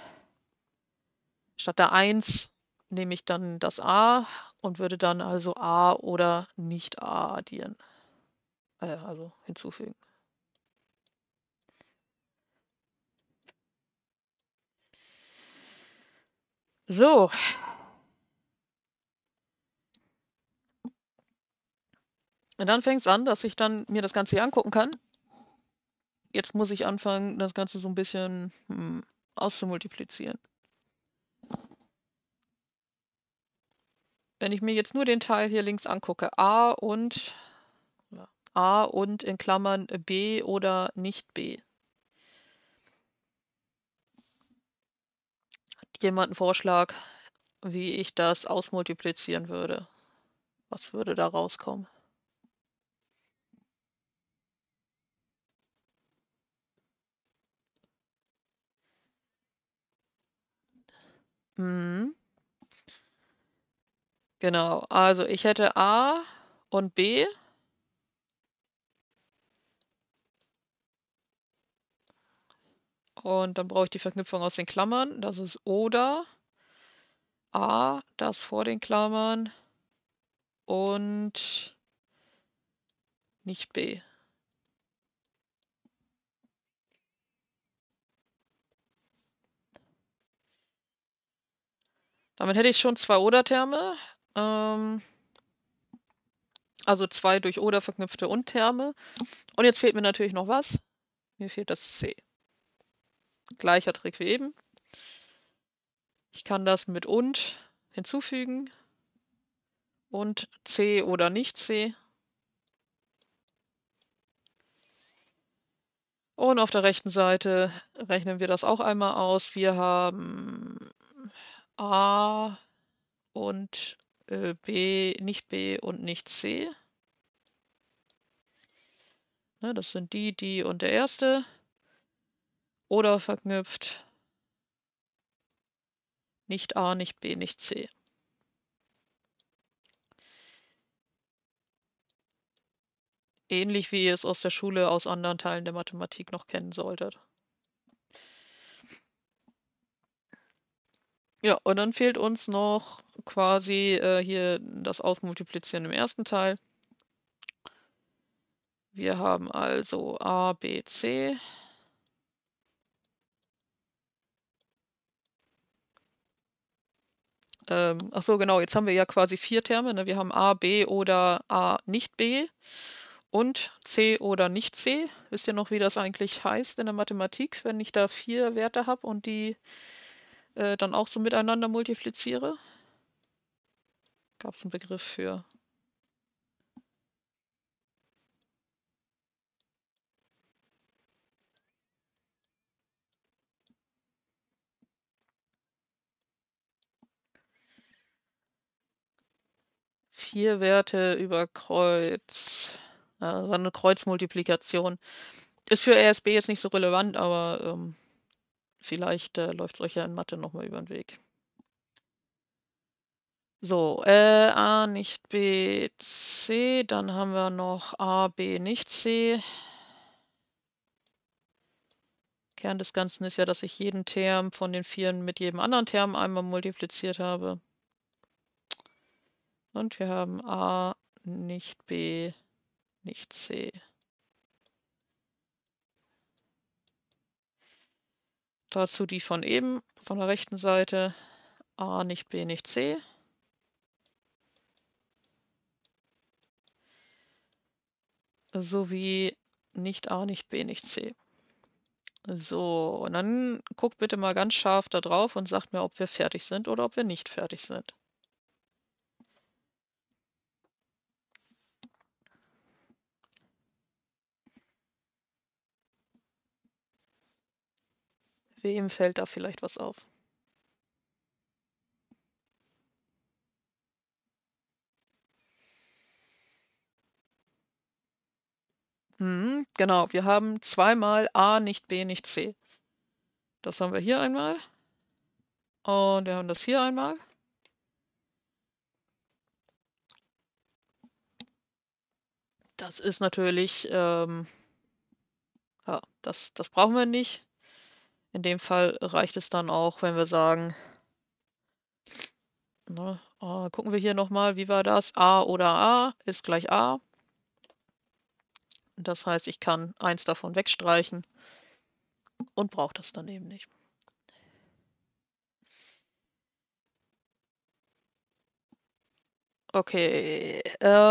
1 nehme ich dann das a und würde dann also a oder nicht a addieren. Also hinzufügen. So. Und dann fängt es an, dass ich dann mir das Ganze hier angucken kann. Jetzt muss ich anfangen, das Ganze so ein bisschen auszumultiplizieren. Wenn ich mir jetzt nur den Teil hier links angucke, a und in Klammern b oder nicht b. Hat jemand einen Vorschlag, wie ich das ausmultiplizieren würde? Was würde da rauskommen? Mhm. Genau, also ich hätte a und b. Und dann brauche ich die Verknüpfung aus den Klammern. Das ist oder a, das vor den Klammern und nicht b. Damit hätte ich schon zwei Oder-Terme. Also zwei durch Oder verknüpfte Und-Terme. Und jetzt fehlt mir natürlich noch was. Mir fehlt das C. Gleicher Trick wie eben. Ich kann das mit und hinzufügen. Und C oder nicht C. Und auf der rechten Seite rechnen wir das auch einmal aus. Wir haben A und B, nicht B und nicht C. Ne, das sind die und der erste. Oder verknüpft. Nicht A, nicht B, nicht C. Ähnlich wie ihr es aus der Schule aus anderen Teilen der Mathematik noch kennen solltet. Ja, und dann fehlt uns noch quasi hier das Ausmultiplizieren im ersten Teil. Wir haben also A, B, C. Ach so, genau, jetzt haben wir ja quasi vier Terme. Ne? Wir haben A, B oder A, nicht B. Und C oder nicht C. Wisst ihr noch, wie das eigentlich heißt in der Mathematik, wenn ich da 4 Werte habe und die dann auch so miteinander multipliziere? Gab es einen Begriff für? Vier Werte über Kreuz. Also eine Kreuzmultiplikation. Ist für RSB jetzt nicht so relevant, aber vielleicht läuft es euch ja in Mathe nochmal über den Weg. So, A nicht B, C, dann haben wir noch A, B nicht C. Kern des Ganzen ist ja, dass ich jeden Term von den Vieren mit jedem anderen Term einmal multipliziert habe. Und wir haben A nicht B, nicht C. Dazu die von eben, von der rechten Seite. A nicht B, nicht C. Sowie nicht A, nicht B, nicht C. So, und dann guckt bitte mal ganz scharf da drauf und sagt mir, ob wir fertig sind oder ob wir nicht fertig sind. Wem fällt da vielleicht was auf? Genau, wir haben zweimal A, nicht B, nicht C. Das haben wir hier einmal. Und wir haben das hier einmal. Das ist natürlich, ja, das brauchen wir nicht. In dem Fall reicht es dann auch, wenn wir sagen, ne, gucken wir hier nochmal, wie war das? A oder A ist gleich A. Das heißt, ich kann eins davon wegstreichen und brauche das dann eben nicht. Okay,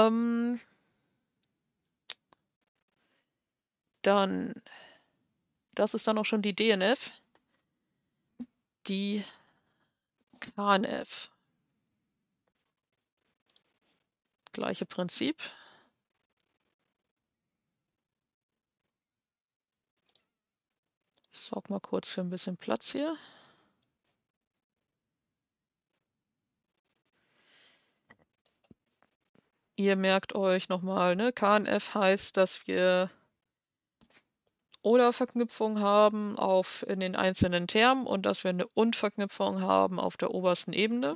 dann, das ist dann auch schon die DNF. Die KNF. Gleiche Prinzip. Ich sorge mal kurz für ein bisschen Platz hier. Ihr merkt euch nochmal, ne? KNF heißt, dass wir Oder-Verknüpfung haben in den einzelnen Termen und dass wir eine Und-Verknüpfung haben auf der obersten Ebene.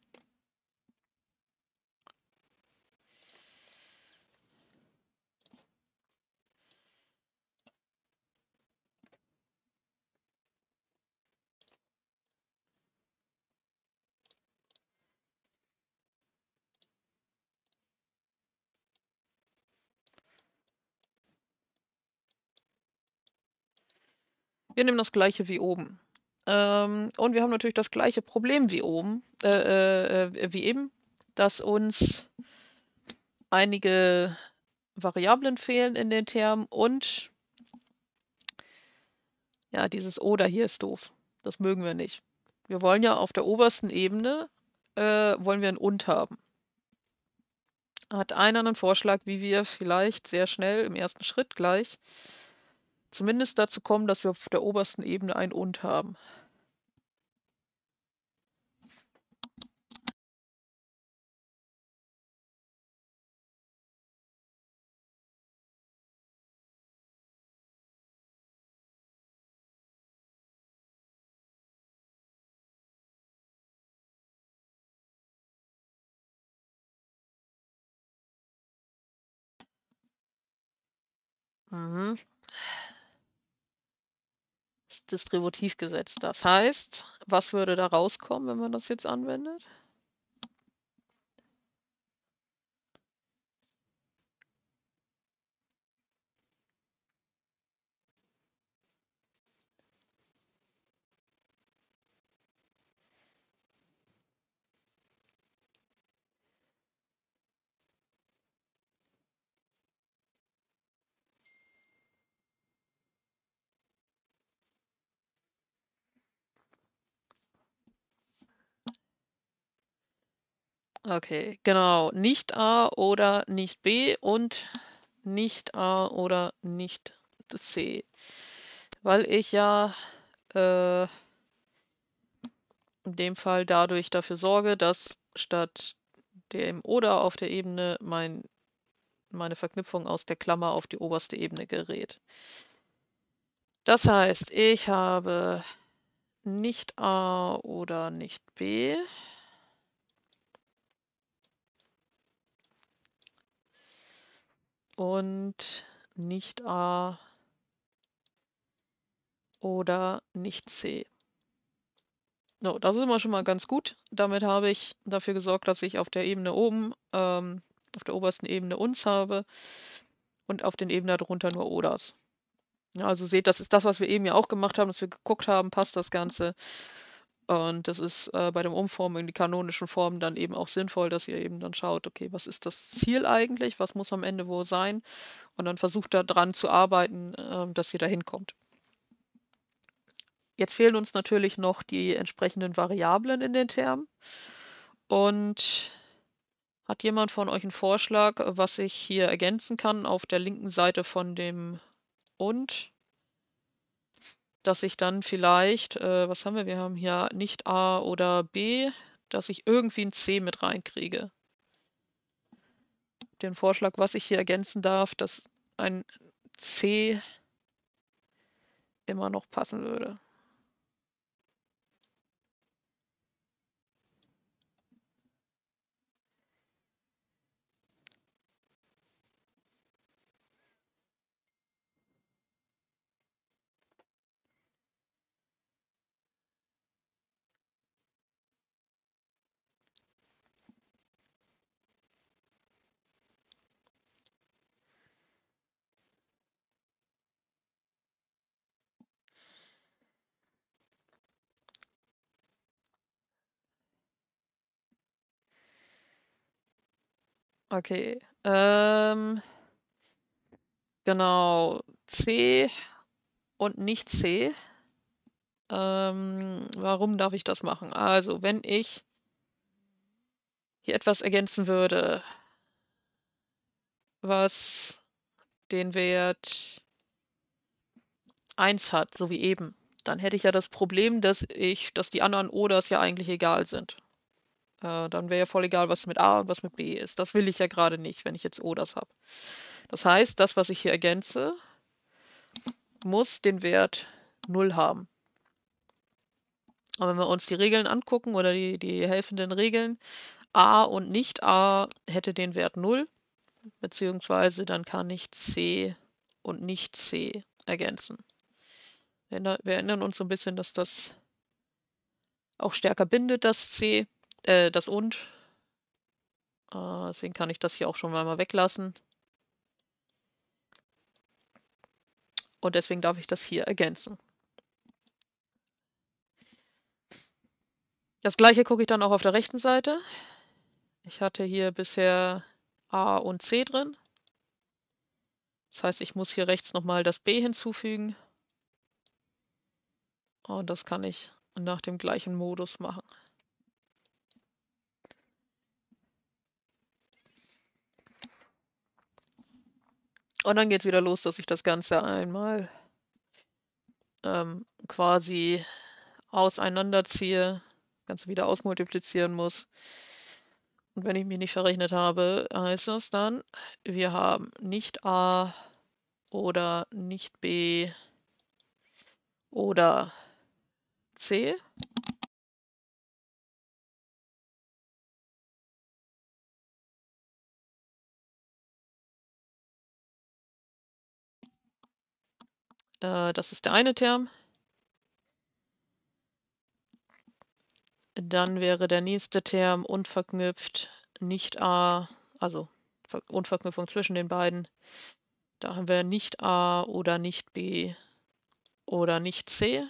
Wir nehmen das gleiche wie oben. Und wir haben natürlich das gleiche Problem wie oben, wie eben, dass uns einige Variablen fehlen in den Termen und ja, dieses Oder hier ist doof. Das mögen wir nicht. Wir wollen ja auf der obersten Ebene, wollen wir ein Und haben. Hat einer einen Vorschlag, wie wir vielleicht sehr schnell im ersten Schritt gleich zumindest dazu kommen, dass wir auf der obersten Ebene ein Und haben? Mhm. Das Distributivgesetz. Das heißt, was würde da rauskommen, wenn man das jetzt anwendet? Okay, genau. Nicht A oder nicht B und nicht A oder nicht C. Weil ich ja äh, in dem Fall dadurch dafür sorge, dass statt dem oder auf der Ebene meine Verknüpfung aus der Klammer auf die oberste Ebene gerät. Das heißt, ich habe nicht A oder nicht B. Und nicht A oder nicht C. So, das ist immer schon mal ganz gut. Damit habe ich dafür gesorgt, dass ich auf der Ebene oben, auf der obersten Ebene uns habe und auf den Ebenen darunter nur Oders. Ja, also seht, das ist das, was wir eben ja auch gemacht haben, dass wir geguckt haben, passt das Ganze. Und das ist bei dem Umformen in die kanonischen Formen dann eben auch sinnvoll, dass ihr eben dann schaut, okay, was ist das Ziel eigentlich, was muss am Ende wo sein? Und dann versucht daran zu arbeiten, dass ihr da hinkommt. Jetzt fehlen uns natürlich noch die entsprechenden Variablen in den Termen. Und hat jemand von euch einen Vorschlag, was ich hier ergänzen kann auf der linken Seite von dem und? Dass ich dann vielleicht, was haben wir? Wir haben hier nicht A oder B, dass ich irgendwie ein C mit reinkriege. Den Vorschlag, was ich hier ergänzen darf, dass ein C immer noch passen würde. Okay. Genau. C und nicht C. Warum darf ich das machen? Also, wenn ich hier etwas ergänzen würde, was den Wert 1 hat, so wie eben, dann hätte ich ja das Problem, dass die anderen Oders ja eigentlich egal sind. Dann wäre ja voll egal, was mit A und was mit B ist. Das will ich ja gerade nicht, wenn ich jetzt Oders habe. Das heißt, das, was ich hier ergänze, muss den Wert 0 haben. Aber wenn wir uns die Regeln angucken oder die helfenden Regeln, A und nicht A hätte den Wert 0, beziehungsweise dann kann ich C und nicht C ergänzen. Wir erinnern uns so ein bisschen, dass das auch stärker bindet, das C, das und. Deswegen kann ich das hier auch schon mal weglassen. Und deswegen darf ich das hier ergänzen. Das gleiche gucke ich dann auch auf der rechten Seite. Ich hatte hier bisher A und C drin. Das heißt, ich muss hier rechts nochmal das B hinzufügen. Und das kann ich nach dem gleichen Modus machen. Und dann geht wieder los, dass ich das Ganze einmal quasi auseinanderziehe, das Ganze wieder ausmultiplizieren muss. Und wenn ich mich nicht verrechnet habe, heißt das dann, wir haben nicht A oder nicht B oder C. Das ist der eine Term. Dann wäre der nächste Term unverknüpft nicht A, also Unverknüpfung zwischen den beiden. Da haben wir nicht A oder nicht B oder nicht C.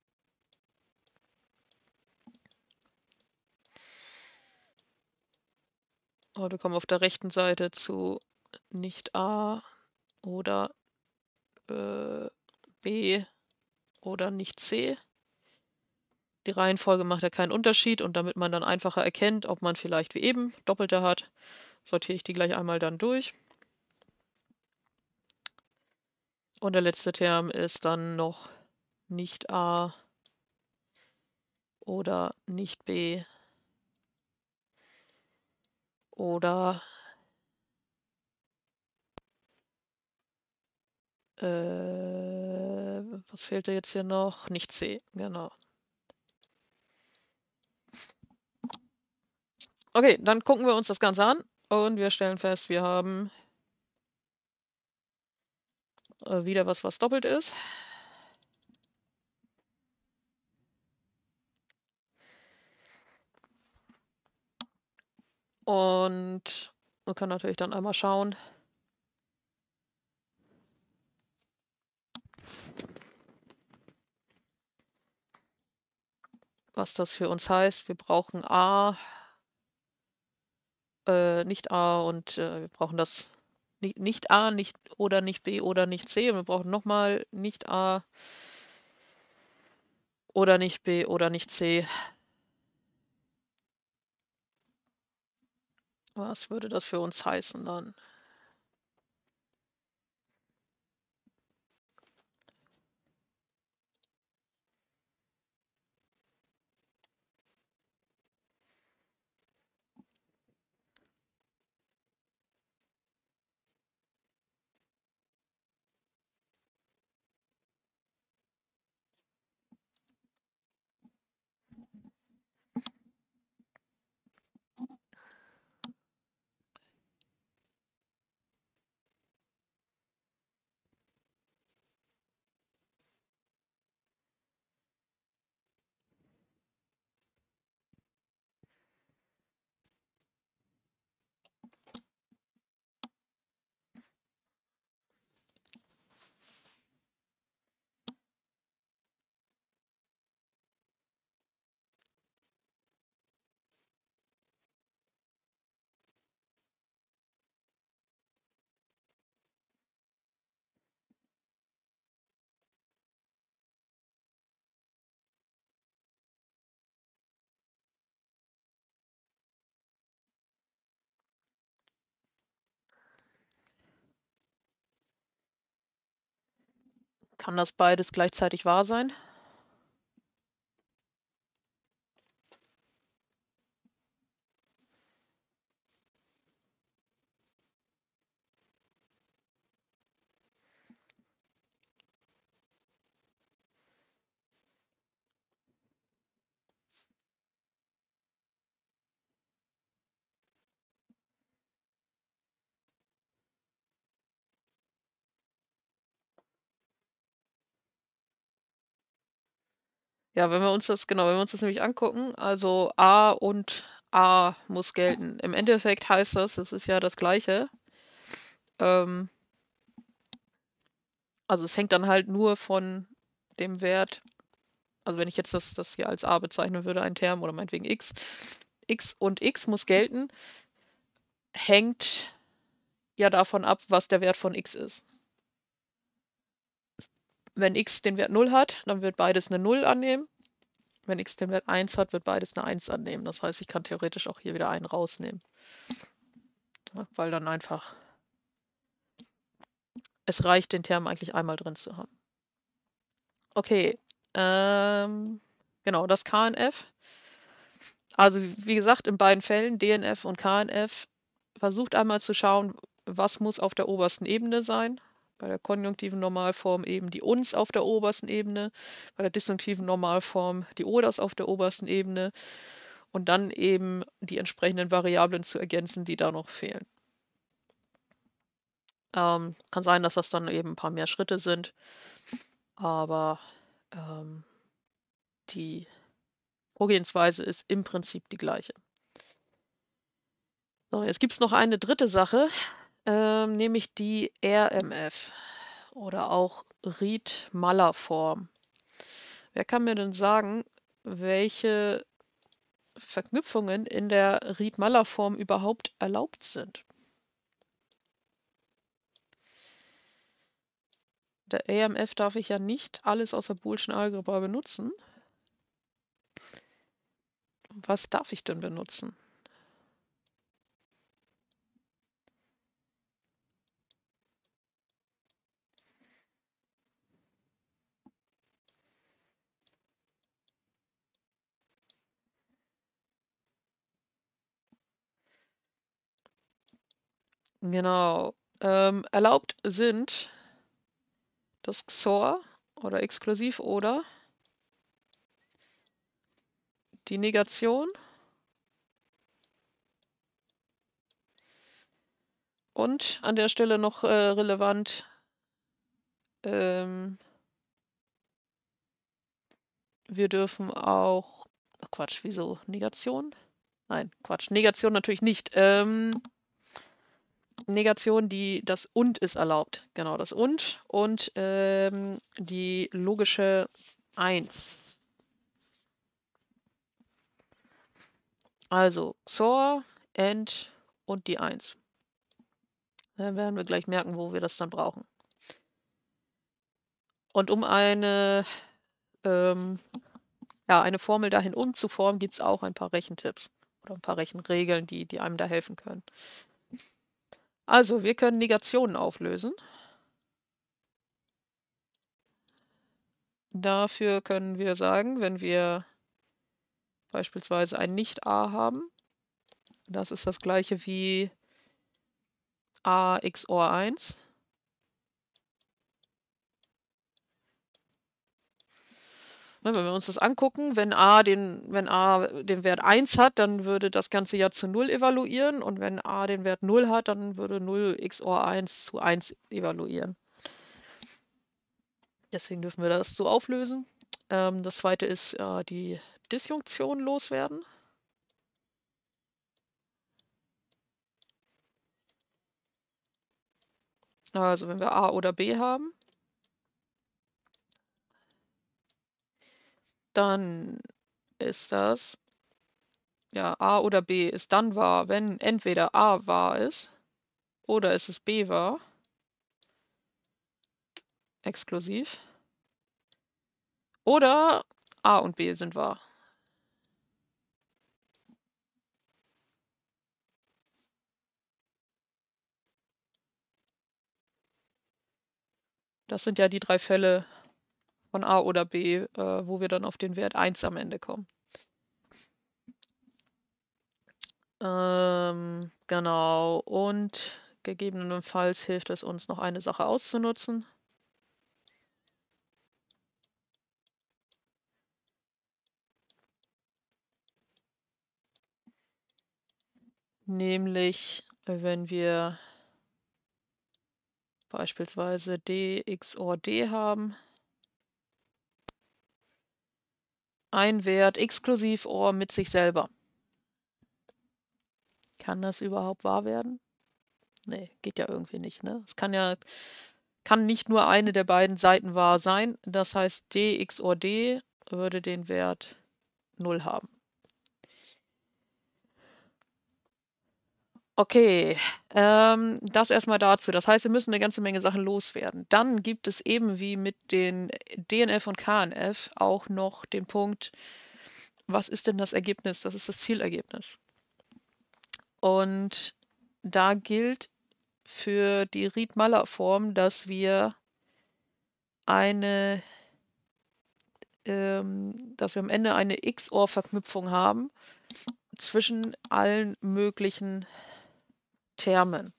Und wir kommen auf der rechten Seite zu nicht A oder B oder nicht C. Die Reihenfolge macht ja keinen Unterschied und damit man dann einfacher erkennt, ob man vielleicht wie eben Doppelte hat, sortiere ich die gleich einmal dann durch. Und der letzte Term ist dann noch nicht A oder nicht B oder was fehlt da jetzt hier noch? Nicht C, genau. Okay, dann gucken wir uns das Ganze an und wir stellen fest, wir haben wieder was doppelt ist. Und man kann natürlich dann einmal schauen, was das für uns heißt. Wir brauchen A, nicht A und wir brauchen das nicht A, nicht oder nicht B oder nicht C. Und wir brauchen nochmal nicht A oder nicht B oder nicht C. Was würde das für uns heißen dann? Kann das beides gleichzeitig wahr sein? Ja, wenn wir uns das nämlich angucken, also A und A muss gelten. Im Endeffekt heißt das, es ist ja das Gleiche. Ähm, also es hängt dann halt nur von dem Wert, also wenn ich jetzt das hier als A bezeichnen würde, ein Term oder meinetwegen x und x muss gelten, hängt ja davon ab, was der Wert von x ist. Wenn x den Wert 0 hat, dann wird beides eine 0 annehmen. Wenn x den Wert 1 hat, wird beides eine 1 annehmen. Das heißt, ich kann theoretisch auch hier wieder einen rausnehmen. Ja, weil dann einfach es reicht, den Term eigentlich einmal drin zu haben. Okay, genau, das KNF. Also wie gesagt, in beiden Fällen, DNF und KNF, versucht einmal zu schauen, was muss auf der obersten Ebene sein. Bei der konjunktiven Normalform eben die uns auf der obersten Ebene, bei der disjunktiven Normalform die oders auf der obersten Ebene und dann eben die entsprechenden Variablen zu ergänzen, die da noch fehlen. Kann sein, dass das dann eben ein paar mehr Schritte sind, aber die Vorgehensweise ist im Prinzip die gleiche. So, jetzt gibt es noch eine dritte Sache, nämlich die RMF oder auch Ried-Muller-Form. Wer kann mir denn sagen, welche Verknüpfungen in der Ried-Muller-Form überhaupt erlaubt sind? Der AMF darf ich ja nicht alles aus der Boolschen Algebra benutzen. Was darf ich denn benutzen? Genau. Erlaubt sind das XOR oder exklusiv oder die Negation und an der Stelle noch relevant, ähm, wir dürfen auch, ach Quatsch, wieso Negation? Nein, Quatsch, Negation natürlich nicht. Negation, das und ist erlaubt. Genau, das und die logische 1. Also XOR, AND und die 1. Dann werden wir gleich merken, wo wir das dann brauchen. Und um ähm, eine Formel dahin umzuformen, gibt es auch ein paar Rechentipps oder ein paar Rechenregeln, die einem da helfen können. Also, wir können Negationen auflösen. Dafür können wir sagen, wenn wir beispielsweise ein Nicht-A haben, das ist das gleiche wie A XOR 1. Wenn wir uns das angucken, wenn A den Wert 1 hat, dann würde das Ganze ja zu 0 evaluieren. Und wenn A den Wert 0 hat, dann würde 0 XOR 1 zu 1 evaluieren. Deswegen dürfen wir das so auflösen. Das zweite ist die Disjunktion loswerden. Also wenn wir A oder B haben, dann ist das, ja, A oder B ist dann wahr, wenn entweder A wahr ist oder es ist B wahr, exklusiv, oder A und B sind wahr. Das sind ja die 3 Fälle von A oder B, wo wir dann auf den Wert 1 am Ende kommen. Genau. Und gegebenenfalls hilft es uns noch eine Sache auszunutzen. Nämlich, wenn wir beispielsweise D XOR D haben, ein Wert exklusiv OR mit sich selber. Kann das überhaupt wahr werden? Nee, geht ja irgendwie nicht, ne? Es kann nicht nur eine der beiden Seiten wahr sein. Das heißt, D XOR D würde den Wert 0 haben. Okay, das erstmal dazu. Das heißt, wir müssen eine ganze Menge Sachen loswerden. Dann gibt es eben wie mit den DNF und KNF auch noch den Punkt, was ist denn das Ergebnis? Das ist das Zielergebnis. Und da gilt für die Ried-Muller-Form, dass wir dass wir am Ende eine XOR-Verknüpfung haben zwischen allen möglichen Termen.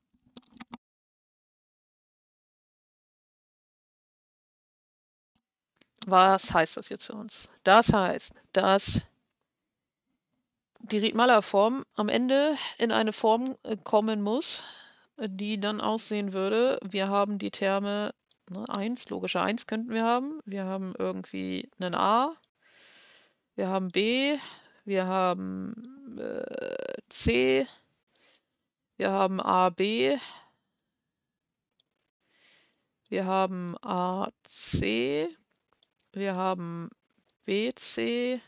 Was heißt das jetzt für uns? Das heißt, dass die Ried-Muller-Form am Ende in eine Form kommen muss, die dann aussehen würde, wir haben die Terme, ne, 1, logische 1 könnten wir haben. Wir haben irgendwie einen A, wir haben B, wir haben C, wir haben AB, wir haben AC, wir haben BC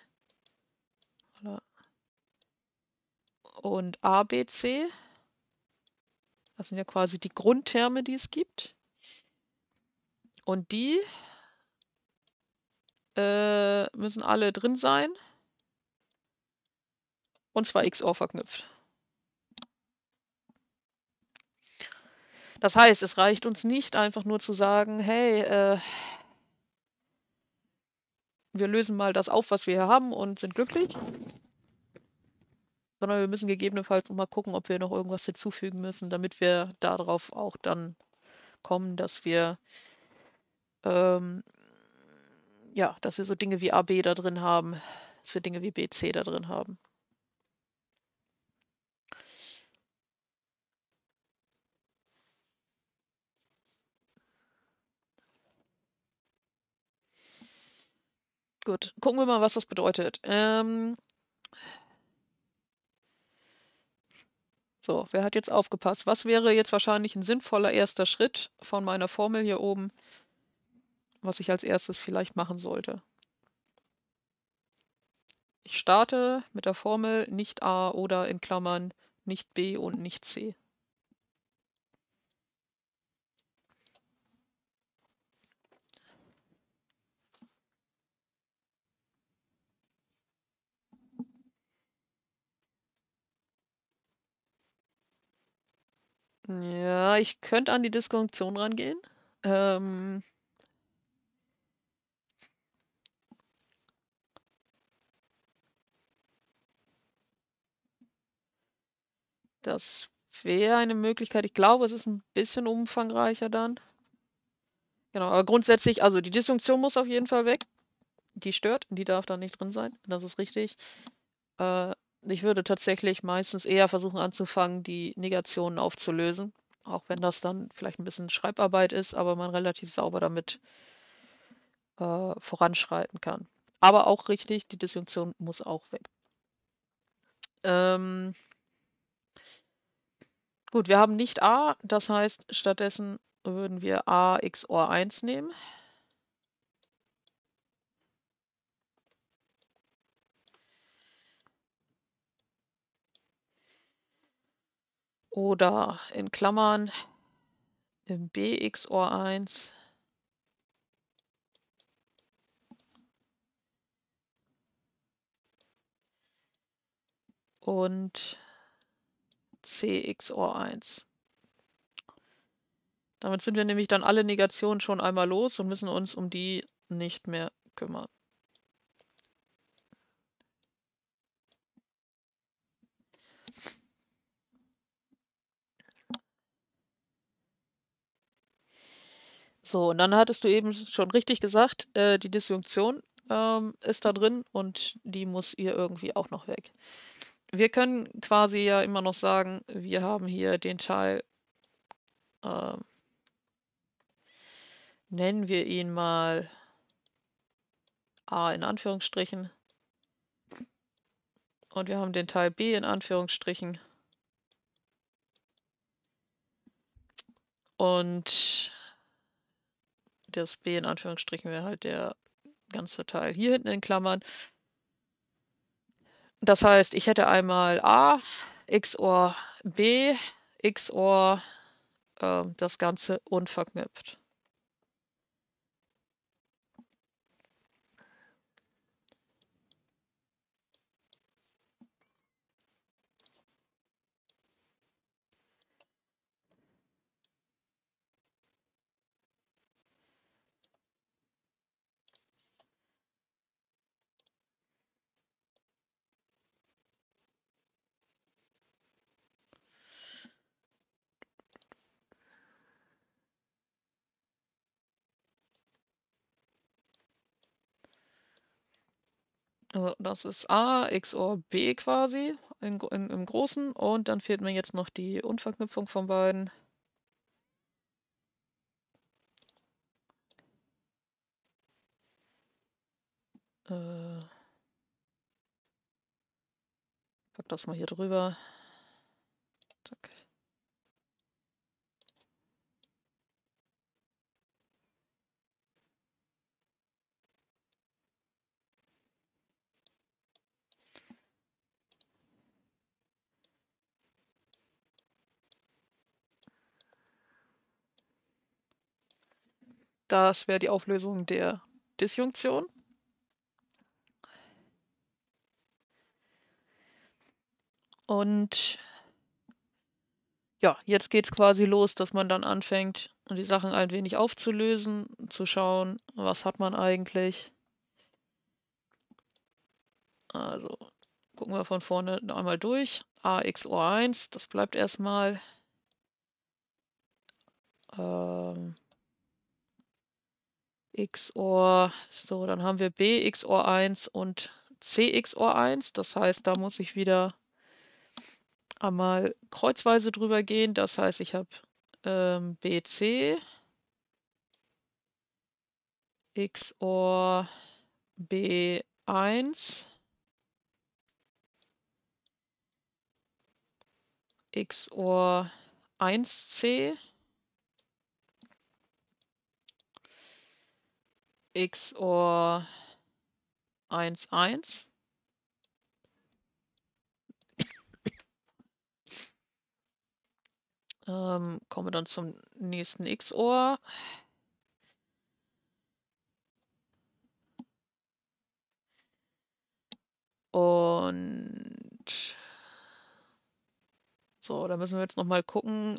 und ABC. Das sind ja quasi die Grundterme, die es gibt. Und die müssen alle drin sein. und zwar XOR verknüpft. Das heißt, es reicht uns nicht einfach nur zu sagen, hey, wir lösen mal das auf, was wir hier haben und sind glücklich, sondern wir müssen gegebenenfalls mal gucken, ob wir noch irgendwas hinzufügen müssen, damit wir darauf auch dann kommen, dass wir ähm, ja, dass wir so Dinge wie AB da drin haben, dass wir Dinge wie BC da drin haben. Gut, gucken wir mal, was das bedeutet. So, wer hat jetzt aufgepasst? Was wäre jetzt wahrscheinlich ein sinnvoller erster Schritt von meiner Formel hier oben, was ich als erstes vielleicht machen sollte? Ich starte mit der Formel nicht A oder in Klammern nicht B und nicht C. Ja, ich könnte an die Disjunktion rangehen. Ähm, Das wäre eine Möglichkeit. Ich glaube, es ist ein bisschen umfangreicher dann. Genau, aber grundsätzlich, also die Disjunktion muss auf jeden Fall weg. Die stört, die darf da nicht drin sein. Das ist richtig. Äh, Ich würde tatsächlich meistens eher versuchen anzufangen, die Negationen aufzulösen. Auch wenn das dann vielleicht ein bisschen Schreibarbeit ist, aber man relativ sauber damit voranschreiten kann. Aber auch richtig, die Disjunktion muss auch weg. Ähm, gut, wir haben nicht A, das heißt, stattdessen würden wir A XOR 1 nehmen. Oder in Klammern im B XOR 1 und C XOR 1. Damit sind wir nämlich dann alle Negationen schon einmal los und müssen uns um die nicht mehr kümmern. So, und dann hattest du eben schon richtig gesagt, die Disjunktion ist da drin und die muss hier irgendwie auch noch weg. Wir können quasi ja immer noch sagen, wir haben hier den Teil, ähm, nennen wir ihn mal A in Anführungsstrichen und wir haben den Teil B in Anführungsstrichen und das B in Anführungsstrichen wäre halt der ganze Teil hier hinten in Klammern. Das heißt, ich hätte einmal A, XOR B, XOR das Ganze unverknüpft. Also das ist A XOR B quasi im Großen und dann fehlt mir jetzt noch die Unverknüpfung von beiden. Äh, Pack das mal hier drüber. Zack. Das wäre die Auflösung der Disjunktion. Und ja, jetzt geht's quasi los, dass man dann anfängt, die Sachen ein wenig aufzulösen, zu schauen, was hat man eigentlich. Also gucken wir von vorne einmal durch. A XOR 1, das bleibt erstmal. Ähm, XOR, so, dann haben wir B XOR 1 und C XOR 1. Das heißt, da muss ich wieder einmal kreuzweise drüber gehen. Das heißt, ich habe BC XOR B1 XOR 1C XOR 1,1. Komme dann zum nächsten XOR. Und so, da müssen wir jetzt nochmal gucken.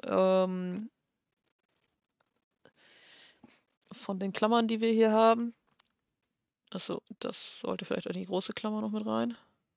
Von den Klammern, die wir hier haben. Achso, das sollte vielleicht auch die große Klammer noch mit rein.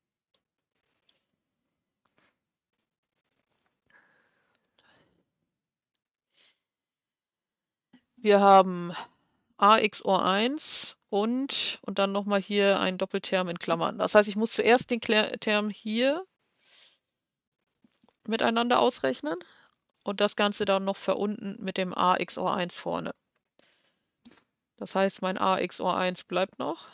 Wir haben A XOR 1 und dann nochmal hier ein Doppelterm in Klammern. Das heißt, ich muss zuerst den Term hier miteinander ausrechnen und das Ganze dann noch verunten mit dem A XOR 1 vorne. Das heißt, mein A XOR 1 bleibt noch.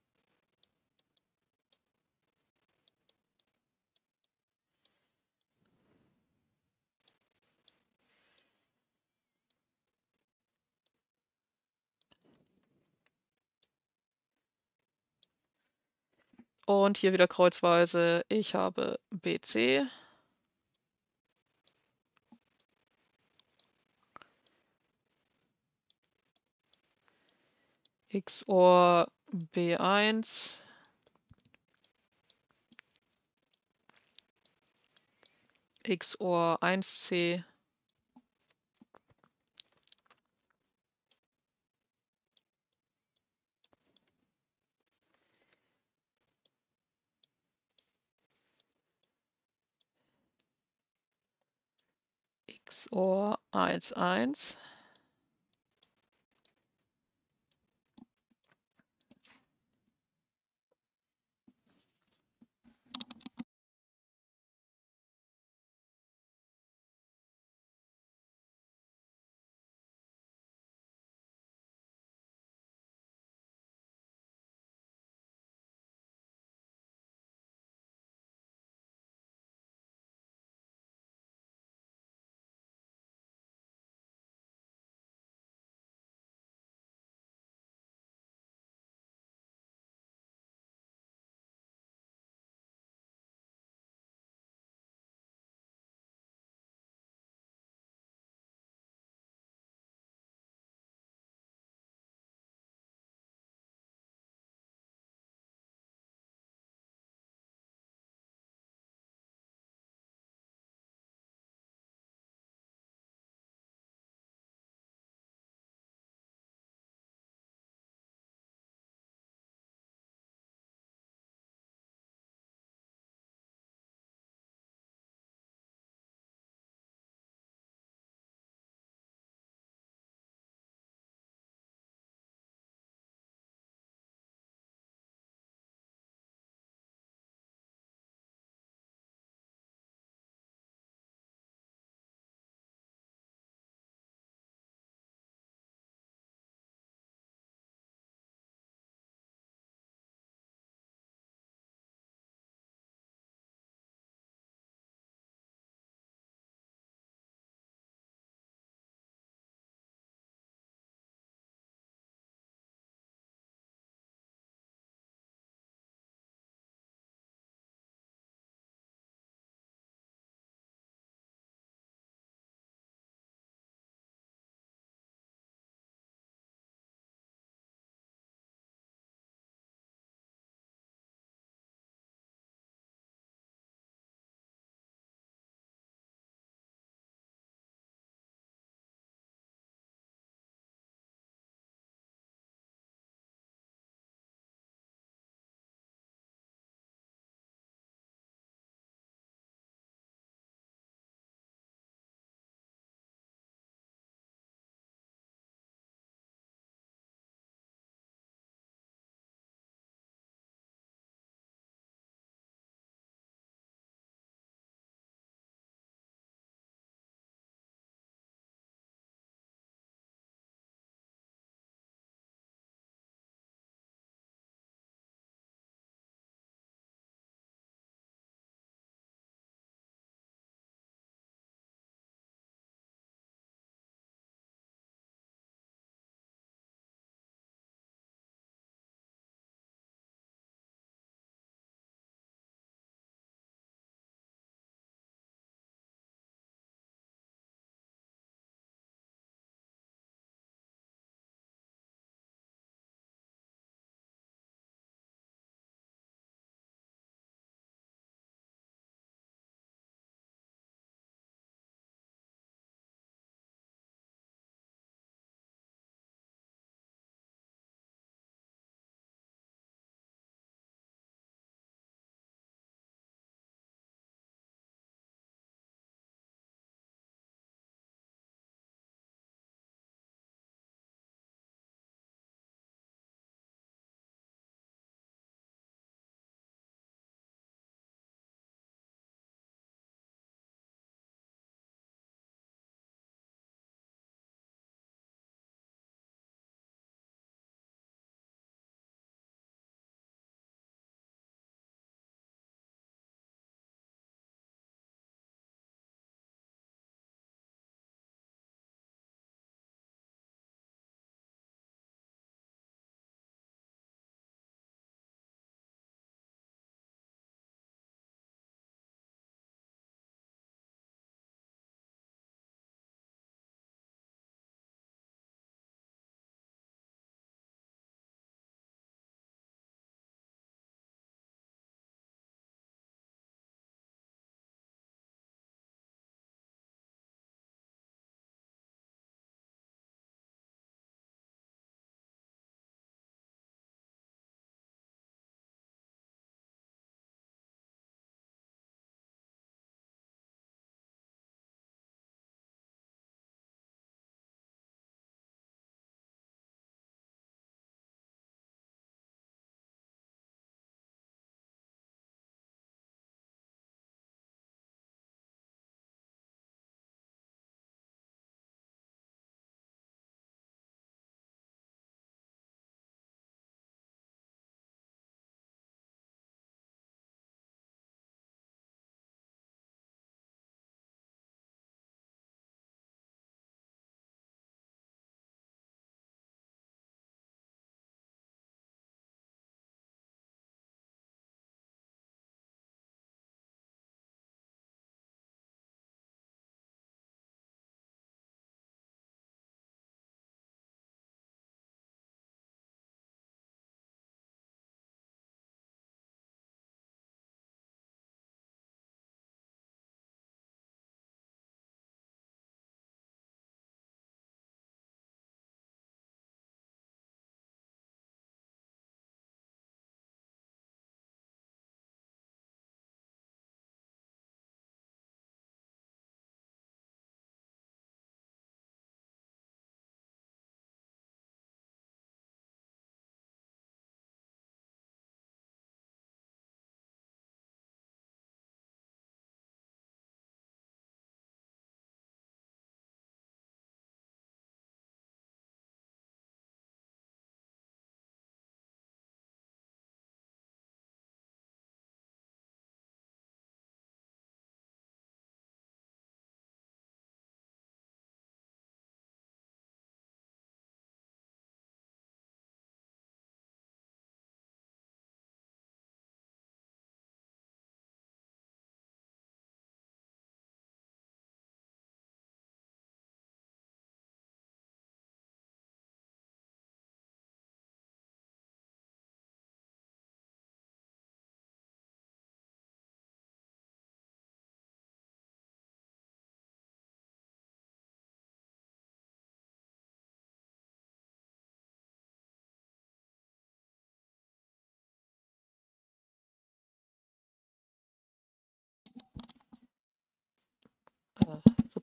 Und hier wieder kreuzweise. Ich habe BC. XOR B1. XOR 1C. XOR 1,1.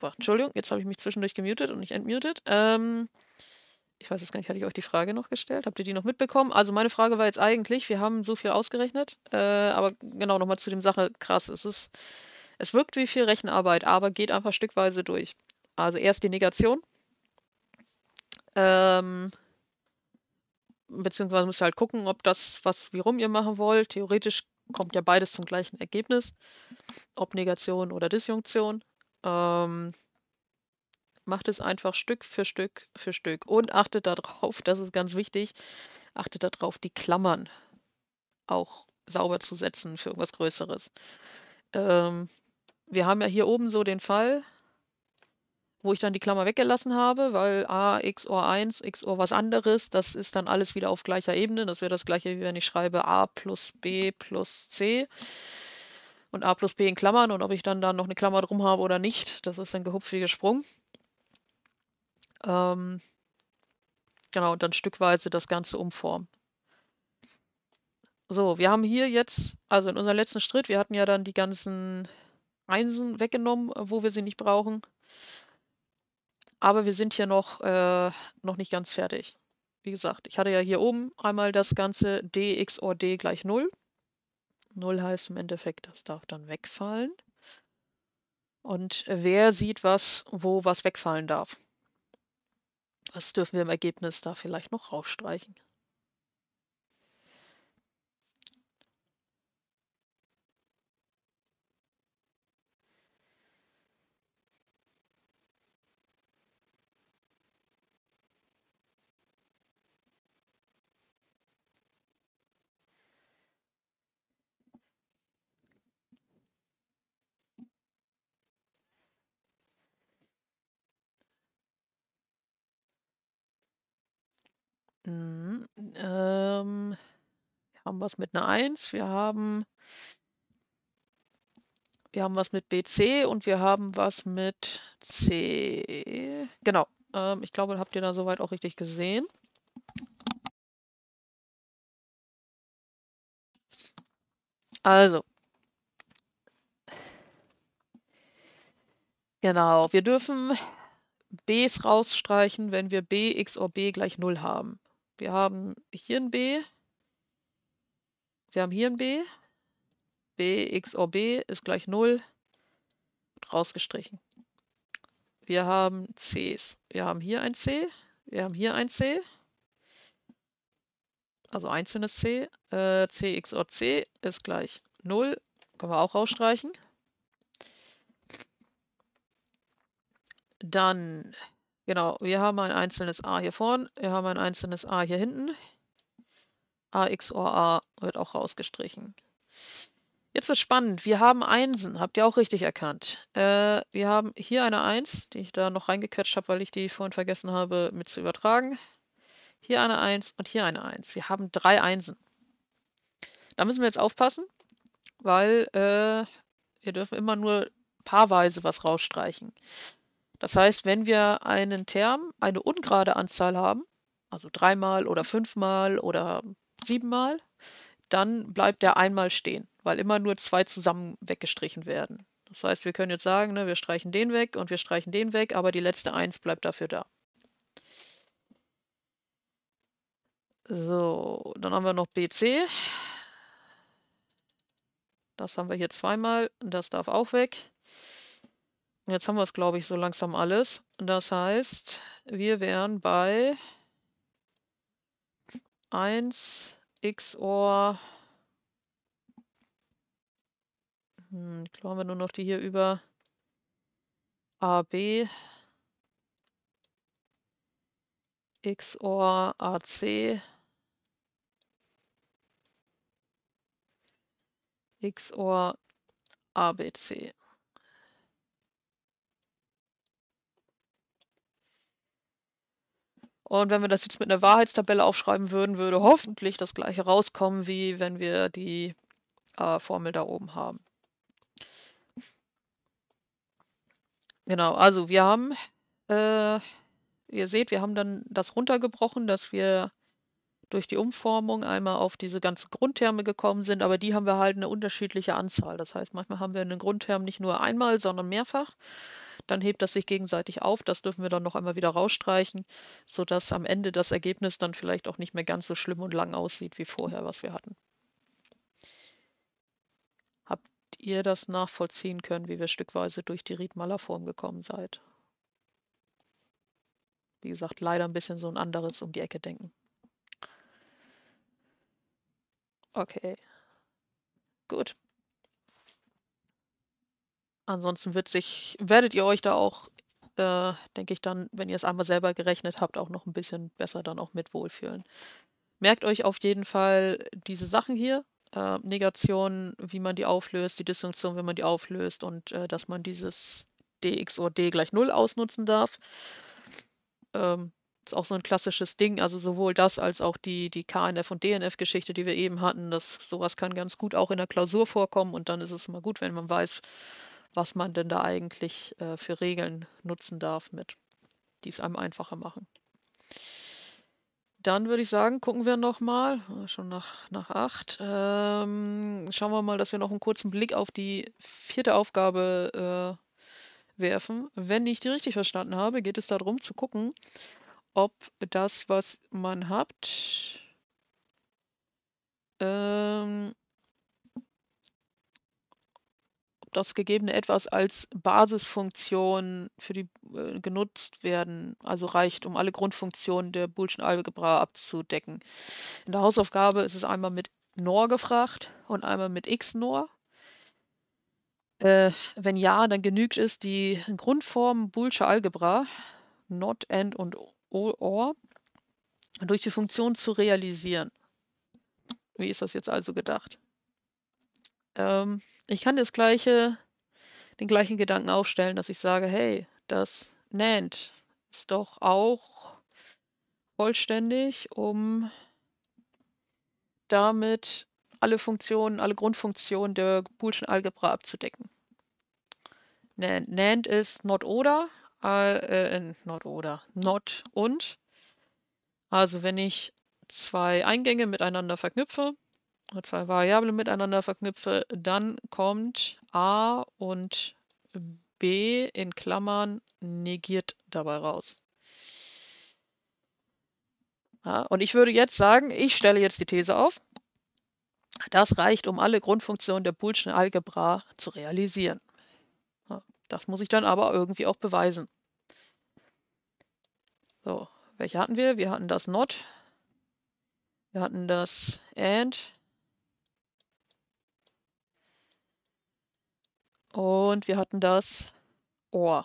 super. Entschuldigung, jetzt habe ich mich zwischendurch gemutet und nicht entmutet. Ich weiß jetzt gar nicht, hatte ich euch die Frage noch gestellt? Habt ihr die noch mitbekommen? Also meine Frage war jetzt eigentlich, wir haben so viel ausgerechnet, aber genau nochmal zu dem Sache, krass, es wirkt wie viel Rechenarbeit, aber geht einfach stückweise durch. Also erst die Negation, ähm, beziehungsweise müsst ihr halt gucken, ob das, wie rum ihr machen wollt. Theoretisch kommt ja beides zum gleichen Ergebnis, ob Negation oder Disjunktion. Ähm, Macht es einfach Stück für Stück für Stück und achtet darauf, das ist ganz wichtig, achtet darauf, die Klammern auch sauber zu setzen für irgendwas Größeres. Ähm, Wir haben ja hier oben so den Fall, wo ich dann die Klammer weggelassen habe, weil a XOR 1, XOR was anderes, das ist dann alles wieder auf gleicher Ebene. Das wäre das gleiche, wie wenn ich schreibe a plus b plus c und a plus b in Klammern und ob ich dann noch eine Klammer drum habe oder nicht, das ist ein gehupft wie gesprungen. Ähm, genau, und dann stückweise das Ganze umformen. So, wir haben hier jetzt, also in unserem letzten Schritt, wir hatten ja dann die ganzen Einsen weggenommen, wo wir sie nicht brauchen. Aber wir sind hier noch nicht ganz fertig. Wie gesagt, ich hatte ja hier oben einmal das ganze d XOR d gleich 0. 0 heißt im Endeffekt, das darf dann wegfallen. Und wer sieht was, wo was wegfallen darf? Was dürfen wir im Ergebnis da vielleicht noch rausstreichen? Mhm. Wir haben was mit einer 1, wir haben was mit BC und wir haben was mit C. Genau. Ich glaube, habt ihr da soweit auch richtig gesehen. Also, genau. Wir dürfen Bs rausstreichen, wenn wir B XOR B gleich 0 haben. Wir haben hier ein B, wir haben hier ein B, B XOR B ist gleich 0, rausgestrichen. Wir haben Cs. Wir haben hier ein C, wir haben hier ein C, also einzelnes C. C XOR C ist gleich 0, können wir auch rausstreichen. Dann, genau, wir haben ein einzelnes A hier vorne, wir haben ein einzelnes A hier hinten. A XOR A wird auch rausgestrichen. Jetzt wird spannend. Wir haben Einsen, habt ihr auch richtig erkannt. Wir haben hier eine 1, die ich da noch reingequetscht habe, weil ich die vorhin vergessen habe mit zu übertragen. Hier eine 1 und hier eine 1. Wir haben 3 Einsen. Da müssen wir jetzt aufpassen, weil wir dürfen immer nur paarweise was rausstreichen. Das heißt, wenn wir einen Term, eine ungerade Anzahl haben, also 3-mal oder 5-mal oder 7-mal, dann bleibt der einmal stehen, weil immer nur 2 zusammen weggestrichen werden. Das heißt, wir können jetzt sagen, ne, wir streichen den weg und wir streichen den weg, aber die letzte 1 bleibt dafür da. So, dann haben wir noch BC. Das haben wir hier zweimal. Das darf auch weg. Und jetzt haben wir es, glaube ich, so langsam alles. Das heißt, wir wären bei 1 XOR. Ich glaube, haben wir nur noch die hier über AB XOR AC XOR ABC. Und wenn wir das jetzt mit einer Wahrheitstabelle aufschreiben würden, würde hoffentlich das gleiche rauskommen, wie wenn wir die Formel da oben haben. Genau, also wir haben, ihr seht, wir haben dann das runtergebrochen, dass wir durch die Umformung einmal auf diese ganzen Grundterme gekommen sind, aber die haben wir halt eine unterschiedliche Anzahl. Das heißt, manchmal haben wir einen Grundterm nicht nur einmal, sondern mehrfach. dann hebt das sich gegenseitig auf. Das dürfen wir dann noch einmal wieder rausstreichen, sodass am Ende das Ergebnis dann vielleicht auch nicht mehr ganz so schlimm und lang aussieht wie vorher, was wir hatten. Habt ihr das nachvollziehen können, wie wir stückweise durch die Riedmaler-Form gekommen seid? Wie gesagt, leider ein bisschen so ein anderes um die Ecke denken. Okay, gut. Ansonsten werdet ihr euch da auch, denke ich dann, wenn ihr es einmal selber gerechnet habt, auch noch ein bisschen besser dann auch mit wohlfühlen. Merkt euch auf jeden Fall diese Sachen hier. Negation, wie man die auflöst, die Disjunktion, wenn man die auflöst und dass man dieses dx oder d gleich 0 ausnutzen darf. Ist auch so ein klassisches Ding, also sowohl das als auch die KNF- und DNF-Geschichte, die wir eben hatten, sowas kann ganz gut auch in der Klausur vorkommen und dann ist es immer gut, wenn man weiß, was man denn da eigentlich für Regeln nutzen darf mit, die es einem einfacher machen. Dann würde ich sagen, gucken wir nochmal, schon nach 8. Schauen wir mal, dass wir noch einen kurzen Blick auf die 4. Aufgabe werfen. Wenn ich die richtig verstanden habe, geht es darum zu gucken, ob das, was man habt, ob das gegebene Etwas als Basisfunktion für die genutzt werden, also reicht, um alle Grundfunktionen der Boolschen Algebra abzudecken. In der Hausaufgabe ist es einmal mit NOR gefragt und einmal mit XNOR. Wenn ja, dann genügt es, die Grundform Boolsche Algebra, Not, AND und OR, durch die Funktion zu realisieren. Wie ist das jetzt also gedacht? Ich kann den gleichen Gedanken aufstellen, dass ich sage, hey, das NAND ist doch auch vollständig, um damit alle Grundfunktionen der Boolschen Algebra abzudecken. NAND ist not oder, not und. Also wenn ich zwei Eingänge miteinander verknüpfe, oder zwei Variablen miteinander verknüpfe, dann kommt A und B in Klammern negiert dabei raus. Ja, und ich würde jetzt sagen, ich stelle jetzt die These auf, das reicht, um alle Grundfunktionen der Boolschen Algebra zu realisieren. Ja, das muss ich dann aber irgendwie auch beweisen. So, welche hatten wir? Wir hatten das Not, wir hatten das AND und wir hatten das OR.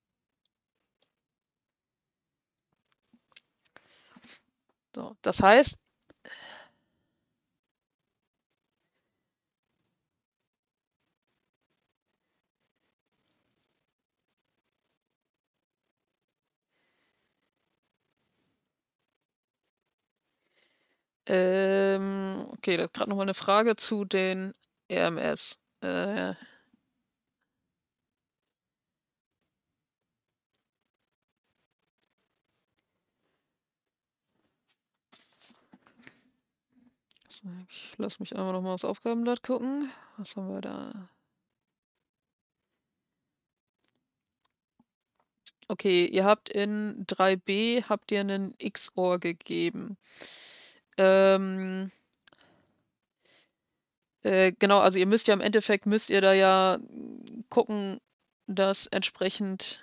So, das heißt, okay, da ist gerade noch mal eine Frage zu den RMS. Ich lasse mich einmal noch mal aufs Aufgabenblatt gucken. Was haben wir da? Okay, ihr habt in 3b habt ihr einen XOR gegeben. Genau, also ihr müsst ja im Endeffekt müsst ihr da ja gucken, das entsprechend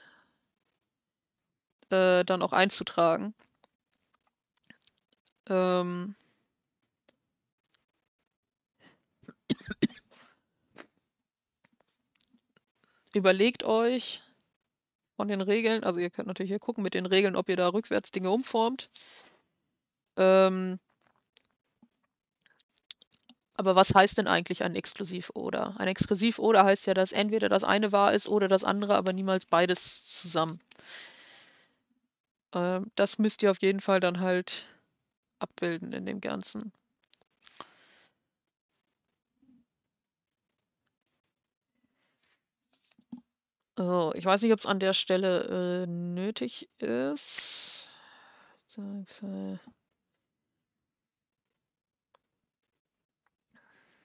dann auch einzutragen. Ähm, Überlegt euch von den Regeln, also ihr könnt natürlich hier gucken mit den Regeln, ob ihr da rückwärts Dinge umformt. Aber was heißt denn eigentlich ein Exklusiv-Oder? Ein Exklusiv-Oder heißt ja, dass entweder das eine wahr ist oder das andere, aber niemals beides zusammen. Das müsst ihr auf jeden Fall dann halt abbilden in dem Ganzen. So, ich weiß nicht, ob es an der Stelle nötig ist.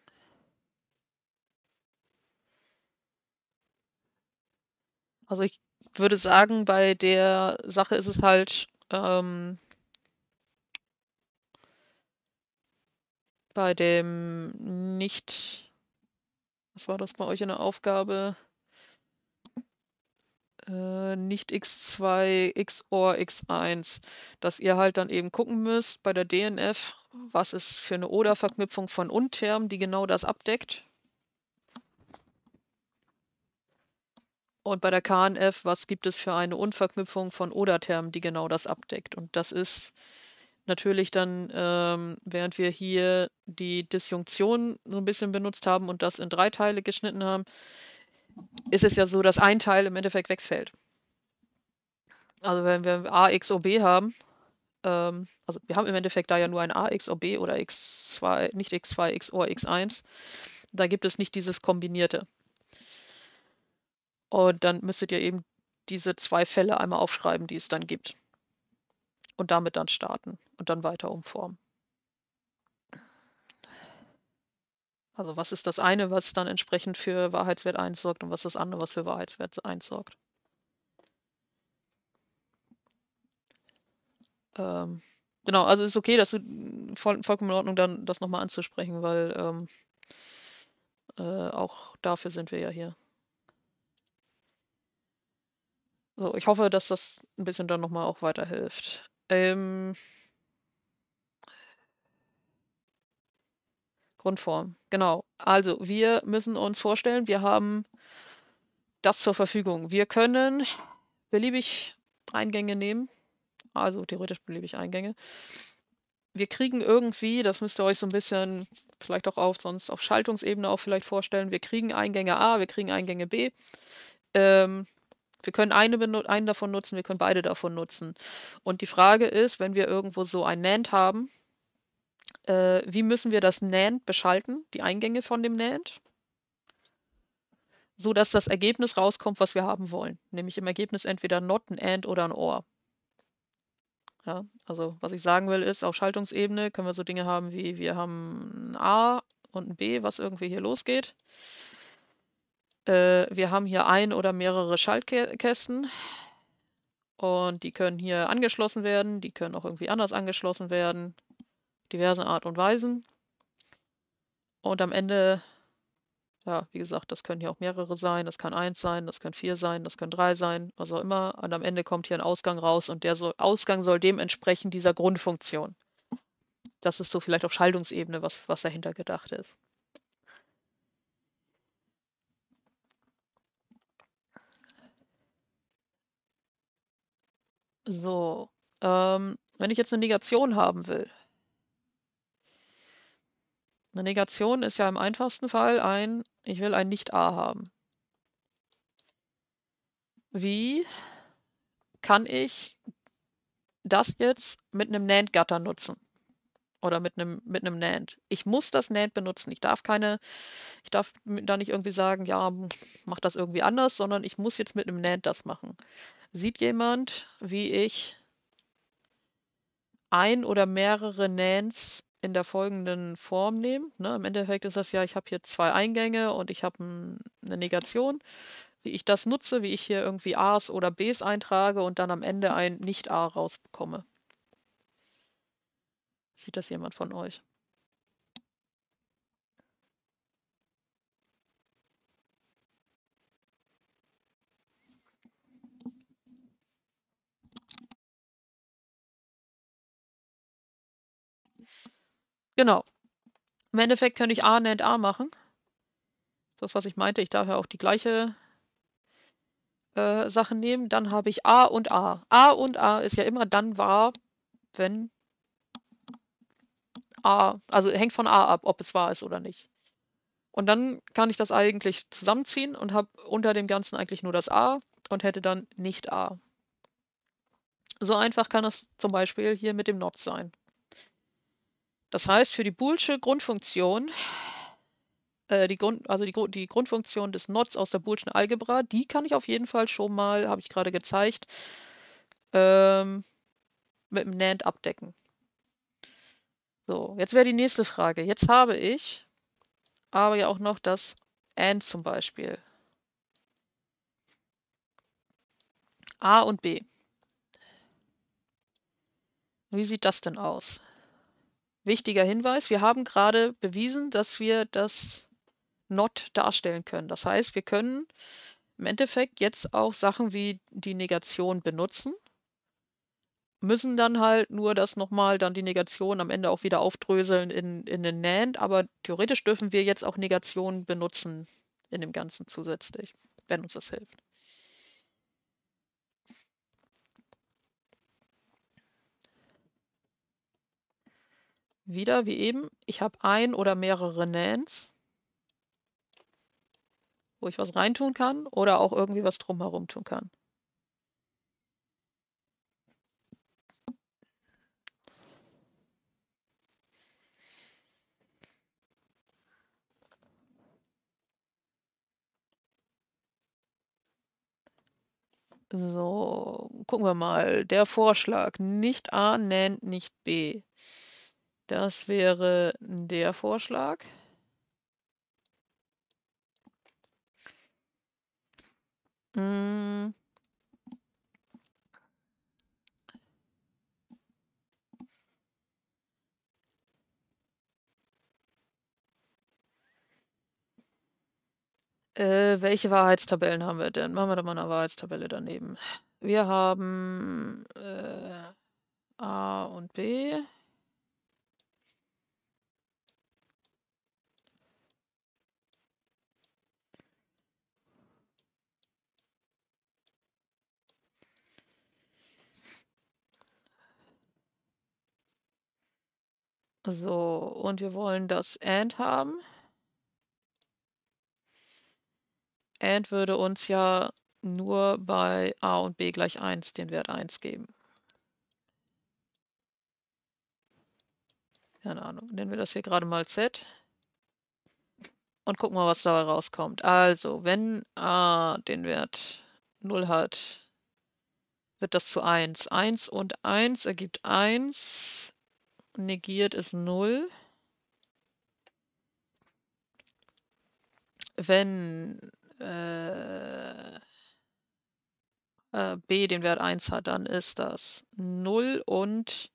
Also ich würde sagen, bei der Sache ist es halt bei dem nicht, was war das bei euch in der Aufgabe? Nicht x2, XOR x1, dass ihr halt dann eben gucken müsst bei der DNF, was ist für eine Oder-Verknüpfung von Unterm, die genau das abdeckt. Und bei der KNF, was gibt es für eine Und-Verknüpfung von Oder-Termen, die genau das abdeckt. Und das ist natürlich dann, während wir hier die Disjunktion so ein bisschen benutzt haben und das in 3 Teile geschnitten haben, ist es ja so, dass ein Teil im Endeffekt wegfällt. Also wenn wir a x o b haben, also wir haben im Endeffekt da ja nur ein a x o b oder x2, nicht x2, XOR x1. Da gibt es nicht dieses Kombinierte. Und dann müsstet ihr eben diese 2 Fälle einmal aufschreiben, die es dann gibt. Und damit dann starten und dann weiter umformen. Also was ist das eine, was dann entsprechend für Wahrheitswert 1 sorgt und was ist das andere, was für Wahrheitswert 1 sorgt. Genau, also ist okay, dass du vollkommen in Ordnung dann das nochmal anzusprechen, weil auch dafür sind wir ja hier. So, ich hoffe, dass das ein bisschen dann nochmal auch weiterhilft. Grundform, genau. Also wir müssen uns vorstellen, wir haben das zur Verfügung. Wir können beliebig Eingänge nehmen, also theoretisch beliebig Eingänge. Wir kriegen irgendwie, das müsst ihr euch so ein bisschen vielleicht auch sonst auf Schaltungsebene auch vielleicht vorstellen, wir kriegen Eingänge A, wir kriegen Eingänge B. Wir können einen davon nutzen, wir können beide davon nutzen. Und die Frage ist, wenn wir irgendwo so ein NAND haben, wie müssen wir das NAND beschalten, die Eingänge von dem NAND, so dass das Ergebnis rauskommt, was wir haben wollen. Nämlich im Ergebnis entweder NOT, ein AND oder ein OR. Ja, also was ich sagen will ist, auf Schaltungsebene können wir so Dinge haben wie, wir haben ein A und ein B, was irgendwie hier losgeht. Wir haben hier ein oder mehrere Schaltkästen und die können hier angeschlossen werden, die können auch irgendwie anders angeschlossen werden, diverse Art und Weisen. Und am Ende, ja, wie gesagt, das können hier auch mehrere sein, das kann 1 sein, das können 4 sein, das können 3 sein, was auch immer. Und am Ende kommt hier ein Ausgang raus und der Ausgang soll dem entsprechen dieser Grundfunktion. Das ist so vielleicht auf Schaltungsebene, was dahinter gedacht ist. So, wenn ich jetzt eine Negation haben will. Eine Negation ist ja im einfachsten Fall ich will ein Nicht-A haben. Wie kann ich das jetzt mit einem NAND-Gatter nutzen? Oder mit einem NAND. Ich muss das NAND benutzen. Ich darf da nicht irgendwie sagen, ja, mach das irgendwie anders, sondern ich muss jetzt mit einem NAND das machen. Sieht jemand, wie ich ein oder mehrere NANDs in der folgenden Form nehme? Ne, im Endeffekt ist das ja, ich habe hier 2 Eingänge und ich habe eine Negation. Wie ich das nutze, wie ich hier irgendwie A's oder B's eintrage und dann am Ende ein Nicht-A rausbekomme. Sieht das jemand von euch? Genau. Im Endeffekt könnte ich A NAND A machen. Das, was ich meinte, ich darf ja auch die gleiche Sache nehmen. Dann habe ich A und A. A und A ist ja immer dann wahr, wenn A, also hängt von A ab, ob es wahr ist oder nicht. Und dann kann ich das eigentlich zusammenziehen und habe unter dem Ganzen eigentlich nur das A und hätte dann nicht A. So einfach kann das zum Beispiel hier mit dem Not sein. Das heißt, für die boolsche Grundfunktion, die Grundfunktion des Nots aus der boolschen Algebra, die kann ich auf jeden Fall schon mal, habe ich gerade gezeigt, ähm, mit dem NAND abdecken. So, jetzt wäre die nächste Frage. Jetzt habe ich aber ja auch noch das AND zum Beispiel. A und B. Wie sieht das denn aus? Wichtiger Hinweis, wir haben gerade bewiesen, dass wir das Not darstellen können. Das heißt, wir können im Endeffekt jetzt auch Sachen wie die Negation benutzen, müssen dann halt nur das nochmal, dann die Negation am Ende auch wieder aufdröseln in den NAND, aber theoretisch dürfen wir jetzt auch Negationen benutzen in dem Ganzen zusätzlich, wenn uns das hilft. Wieder wie eben, ich habe ein oder mehrere NANDs, wo ich was reintun kann oder auch irgendwie was drumherum tun kann. So, gucken wir mal. Der Vorschlag, nicht A, NAND, nicht B. Das wäre der Vorschlag. Hm. Welche Wahrheitstabellen haben wir denn? Machen wir doch mal eine Wahrheitstabelle daneben. Wir haben A und B. So, und wir wollen das AND haben. AND würde uns ja nur bei A und B gleich 1 den Wert 1 geben. Keine Ahnung, nennen wir das hier gerade mal Z. Und gucken mal, was dabei rauskommt. Also, wenn A den Wert 0 hat, wird das zu 1. 1 und 1 ergibt 1. Negiert ist 0. Wenn B den Wert 1 hat, dann ist das 0 und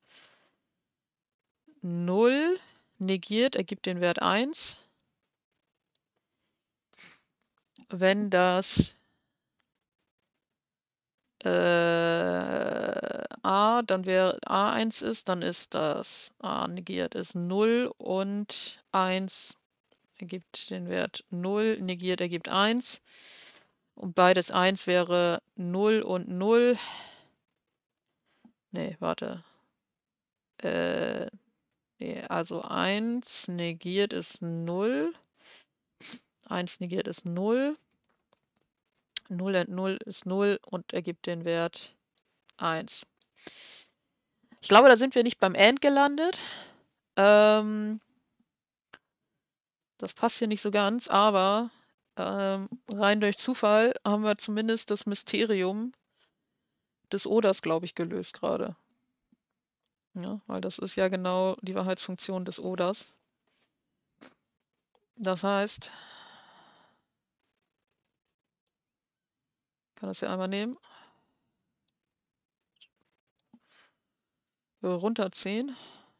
0. Negiert ergibt den Wert 1. Wenn das A, dann wäre A 1 ist, dann ist das A negiert ist 0 und 1 ergibt den Wert 0, negiert ergibt 1. Und beides 1 wäre 0 und 0. Nee, warte. Nee, also 1 negiert ist 0. 1 negiert ist 0. 0 und 0 ist 0 und ergibt den Wert 1. Ich glaube, da sind wir nicht beim AND gelandet. Das passt hier nicht so ganz, aber rein durch Zufall haben wir zumindest das Mysterium des Oders, glaube ich, gelöst gerade. Ja, weil das ist ja genau die Wahrheitsfunktion des Oders. Das heißt, ich kann das hier einmal nehmen, runterziehen.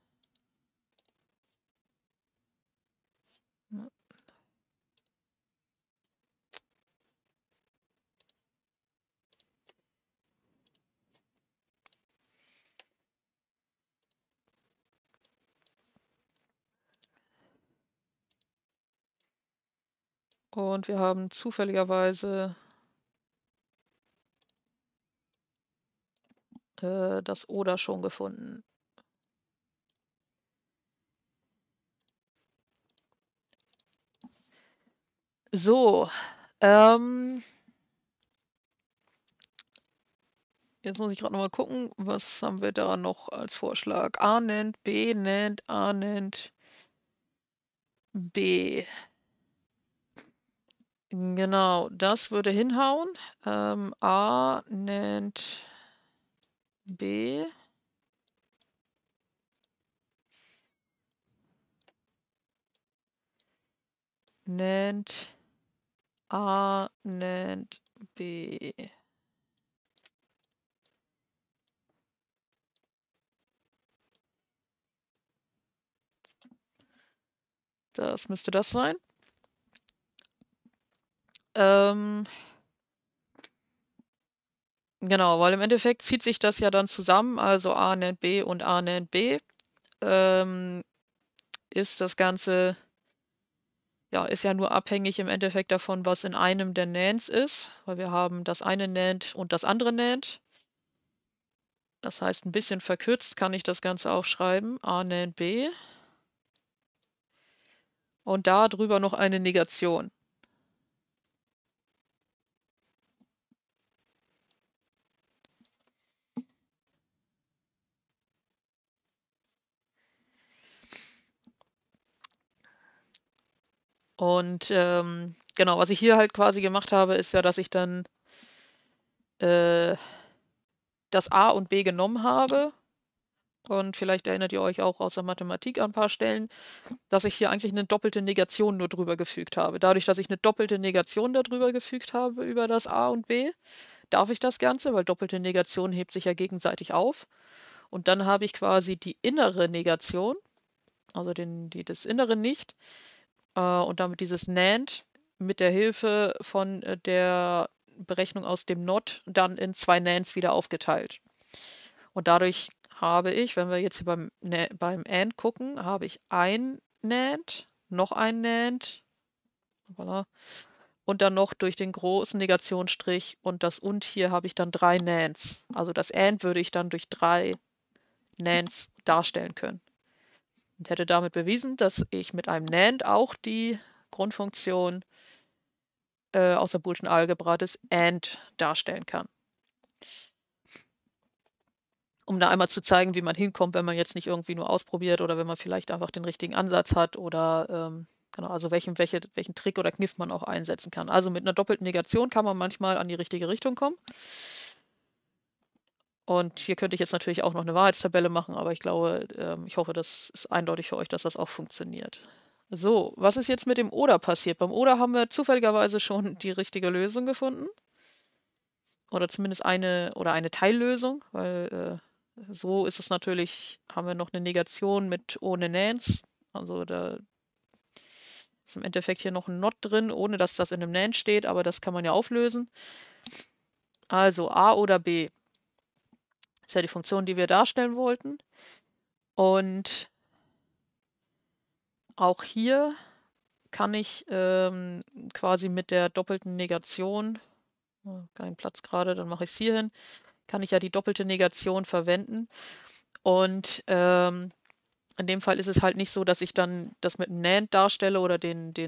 Und wir haben zufälligerweise das Oder schon gefunden. So, jetzt muss ich gerade nochmal gucken, was haben wir da noch als Vorschlag? A nennt, B nennt, A nennt, B. Genau, das würde hinhauen. A nennt B. Nennt A nennt B. Das müsste das sein. Ähm, genau, weil im Endeffekt zieht sich das ja dann zusammen, also A nennt B und A nennt B. Ähm, ist das Ganze, ja, ist ja nur abhängig im Endeffekt davon, was in einem der Nands ist, weil wir haben das eine Nand und das andere Nand. Das heißt, ein bisschen verkürzt kann ich das Ganze auch schreiben. A Nand B. Und da drüber noch eine Negation. Und genau, was ich hier halt quasi gemacht habe, ist ja, dass ich dann äh, das A und B genommen habe. Und vielleicht erinnert ihr euch auch aus der Mathematik an ein paar Stellen, dass ich hier eigentlich eine doppelte Negation nur drüber gefügt habe. Dadurch, dass ich eine doppelte Negation darüber gefügt habe, über das A und B, darf ich das Ganze, weil doppelte Negation hebt sich ja gegenseitig auf. Und dann habe ich quasi die innere Negation, also das innere Nicht, und damit dieses NAND mit der Hilfe von der Berechnung aus dem NOT dann in zwei NANDs wieder aufgeteilt. Und dadurch habe ich, wenn wir jetzt hier beim AND gucken, habe ich ein NAND, noch ein NAND, voilà, und dann noch durch den großen Negationsstrich und das und hier habe ich dann drei NANDs. Also das AND würde ich dann durch drei NANDs darstellen können. Und hätte damit bewiesen, dass ich mit einem NAND auch die Grundfunktion aus der Boolschen Algebra des AND darstellen kann. Um da einmal zu zeigen, wie man hinkommt, wenn man jetzt nicht irgendwie nur ausprobiert oder wenn man vielleicht einfach den richtigen Ansatz hat oder genau, also welchen Trick oder Kniff man auch einsetzen kann. Also mit einer doppelten Negation kann man manchmal an die richtige Richtung kommen. Und hier könnte ich jetzt natürlich auch noch eine Wahrheitstabelle machen, aber ich glaube, ich hoffe, das ist eindeutig für euch, dass das auch funktioniert. So, was ist jetzt mit dem Oder passiert? Beim Oder haben wir zufälligerweise schon die richtige Lösung gefunden. Oder zumindest eine Teillösung, weil so ist es natürlich, haben wir noch eine Negation mit ohne Nans. Also da ist im Endeffekt hier noch ein Not drin, ohne dass das in einem Nan steht, aber das kann man ja auflösen. Also A oder B ist ja die Funktion, die wir darstellen wollten. Und auch hier kann ich quasi mit der doppelten Negation, keinen Platz gerade, dann mache ich es hier hin, kann ich ja die doppelte Negation verwenden. Und in dem Fall ist es halt nicht so, dass ich dann das mit einem NAND darstelle oder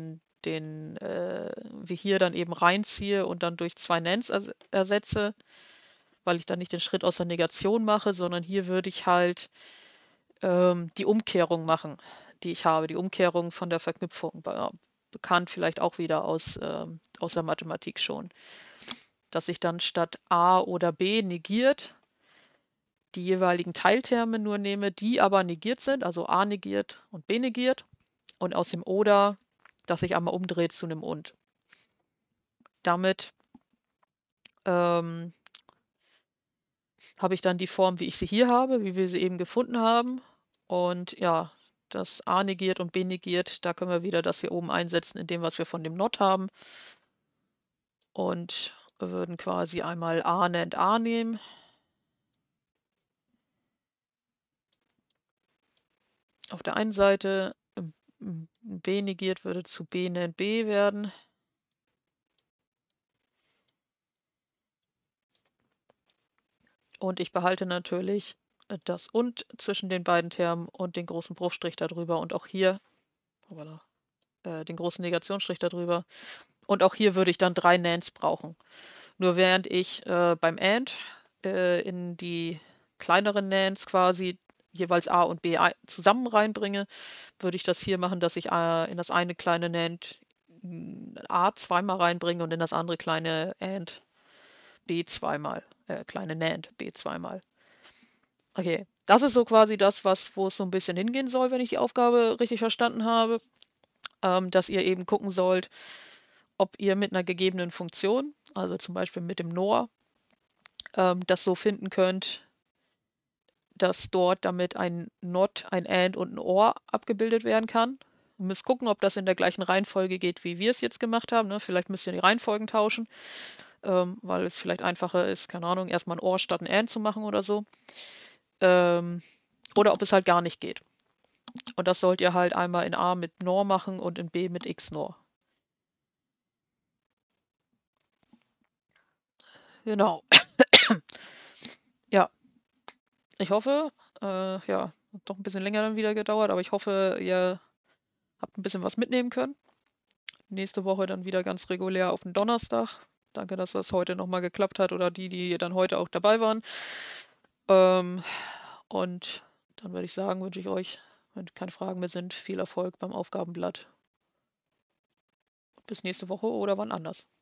wie hier dann eben reinziehe und dann durch zwei NANDs ersetze, weil ich dann nicht den Schritt aus der Negation mache, sondern hier würde ich halt die Umkehrung machen, die ich habe, die Umkehrung von der Verknüpfung. Bekannt vielleicht auch wieder aus der Mathematik schon, dass sich dann statt A oder B negiert die jeweiligen Teilterme nur nehme, die aber negiert sind, also A negiert und B negiert und aus dem Oder, das sich einmal umdreht zu einem Und. Damit ähm, habe ich dann die Form, wie ich sie hier habe, wie wir sie eben gefunden haben. Und ja, das A negiert und B negiert, da können wir wieder das hier oben einsetzen in dem, was wir von dem Not haben. Und wir würden quasi einmal A nennt A nehmen. Auf der einen Seite B negiert würde zu B nennt B werden. Und ich behalte natürlich das und zwischen den beiden Termen und den großen Bruchstrich darüber und auch hier, voilà, den großen Negationsstrich darüber. Und auch hier würde ich dann drei Nands brauchen. Nur während ich beim AND in die kleineren Nands quasi jeweils A und B zusammen reinbringe, würde ich das hier machen, dass ich in das eine kleine NAND A zweimal reinbringe und in das andere kleine AND B zweimal, kleine NAND B zweimal. Okay, das ist so quasi das, wo es so ein bisschen hingehen soll, wenn ich die Aufgabe richtig verstanden habe, dass ihr eben gucken sollt, ob ihr mit einer gegebenen Funktion, also zum Beispiel mit dem NOR, das so finden könnt, dass dort damit ein Not, ein AND und ein OR abgebildet werden kann. Ihr müsst gucken, ob das in der gleichen Reihenfolge geht, wie wir es jetzt gemacht haben. Ne? Vielleicht müsst ihr die Reihenfolgen tauschen, weil es vielleicht einfacher ist, keine Ahnung, erstmal ein Or statt ein And zu machen oder so. Ähm, oder ob es halt gar nicht geht. Und das sollt ihr halt einmal in A mit NOR machen und in B mit XNOR. Genau. Ja, ich hoffe, ja, hat doch ein bisschen länger dann wieder gedauert, aber ich hoffe, ihr habt ein bisschen was mitnehmen können. Nächste Woche dann wieder ganz regulär auf den Donnerstag. Danke, dass das heute nochmal geklappt hat oder die dann heute auch dabei waren. Ähm, und dann würde ich sagen, wünsche ich euch, wenn keine Fragen mehr sind, viel Erfolg beim Aufgabenblatt. Bis nächste Woche oder wann anders.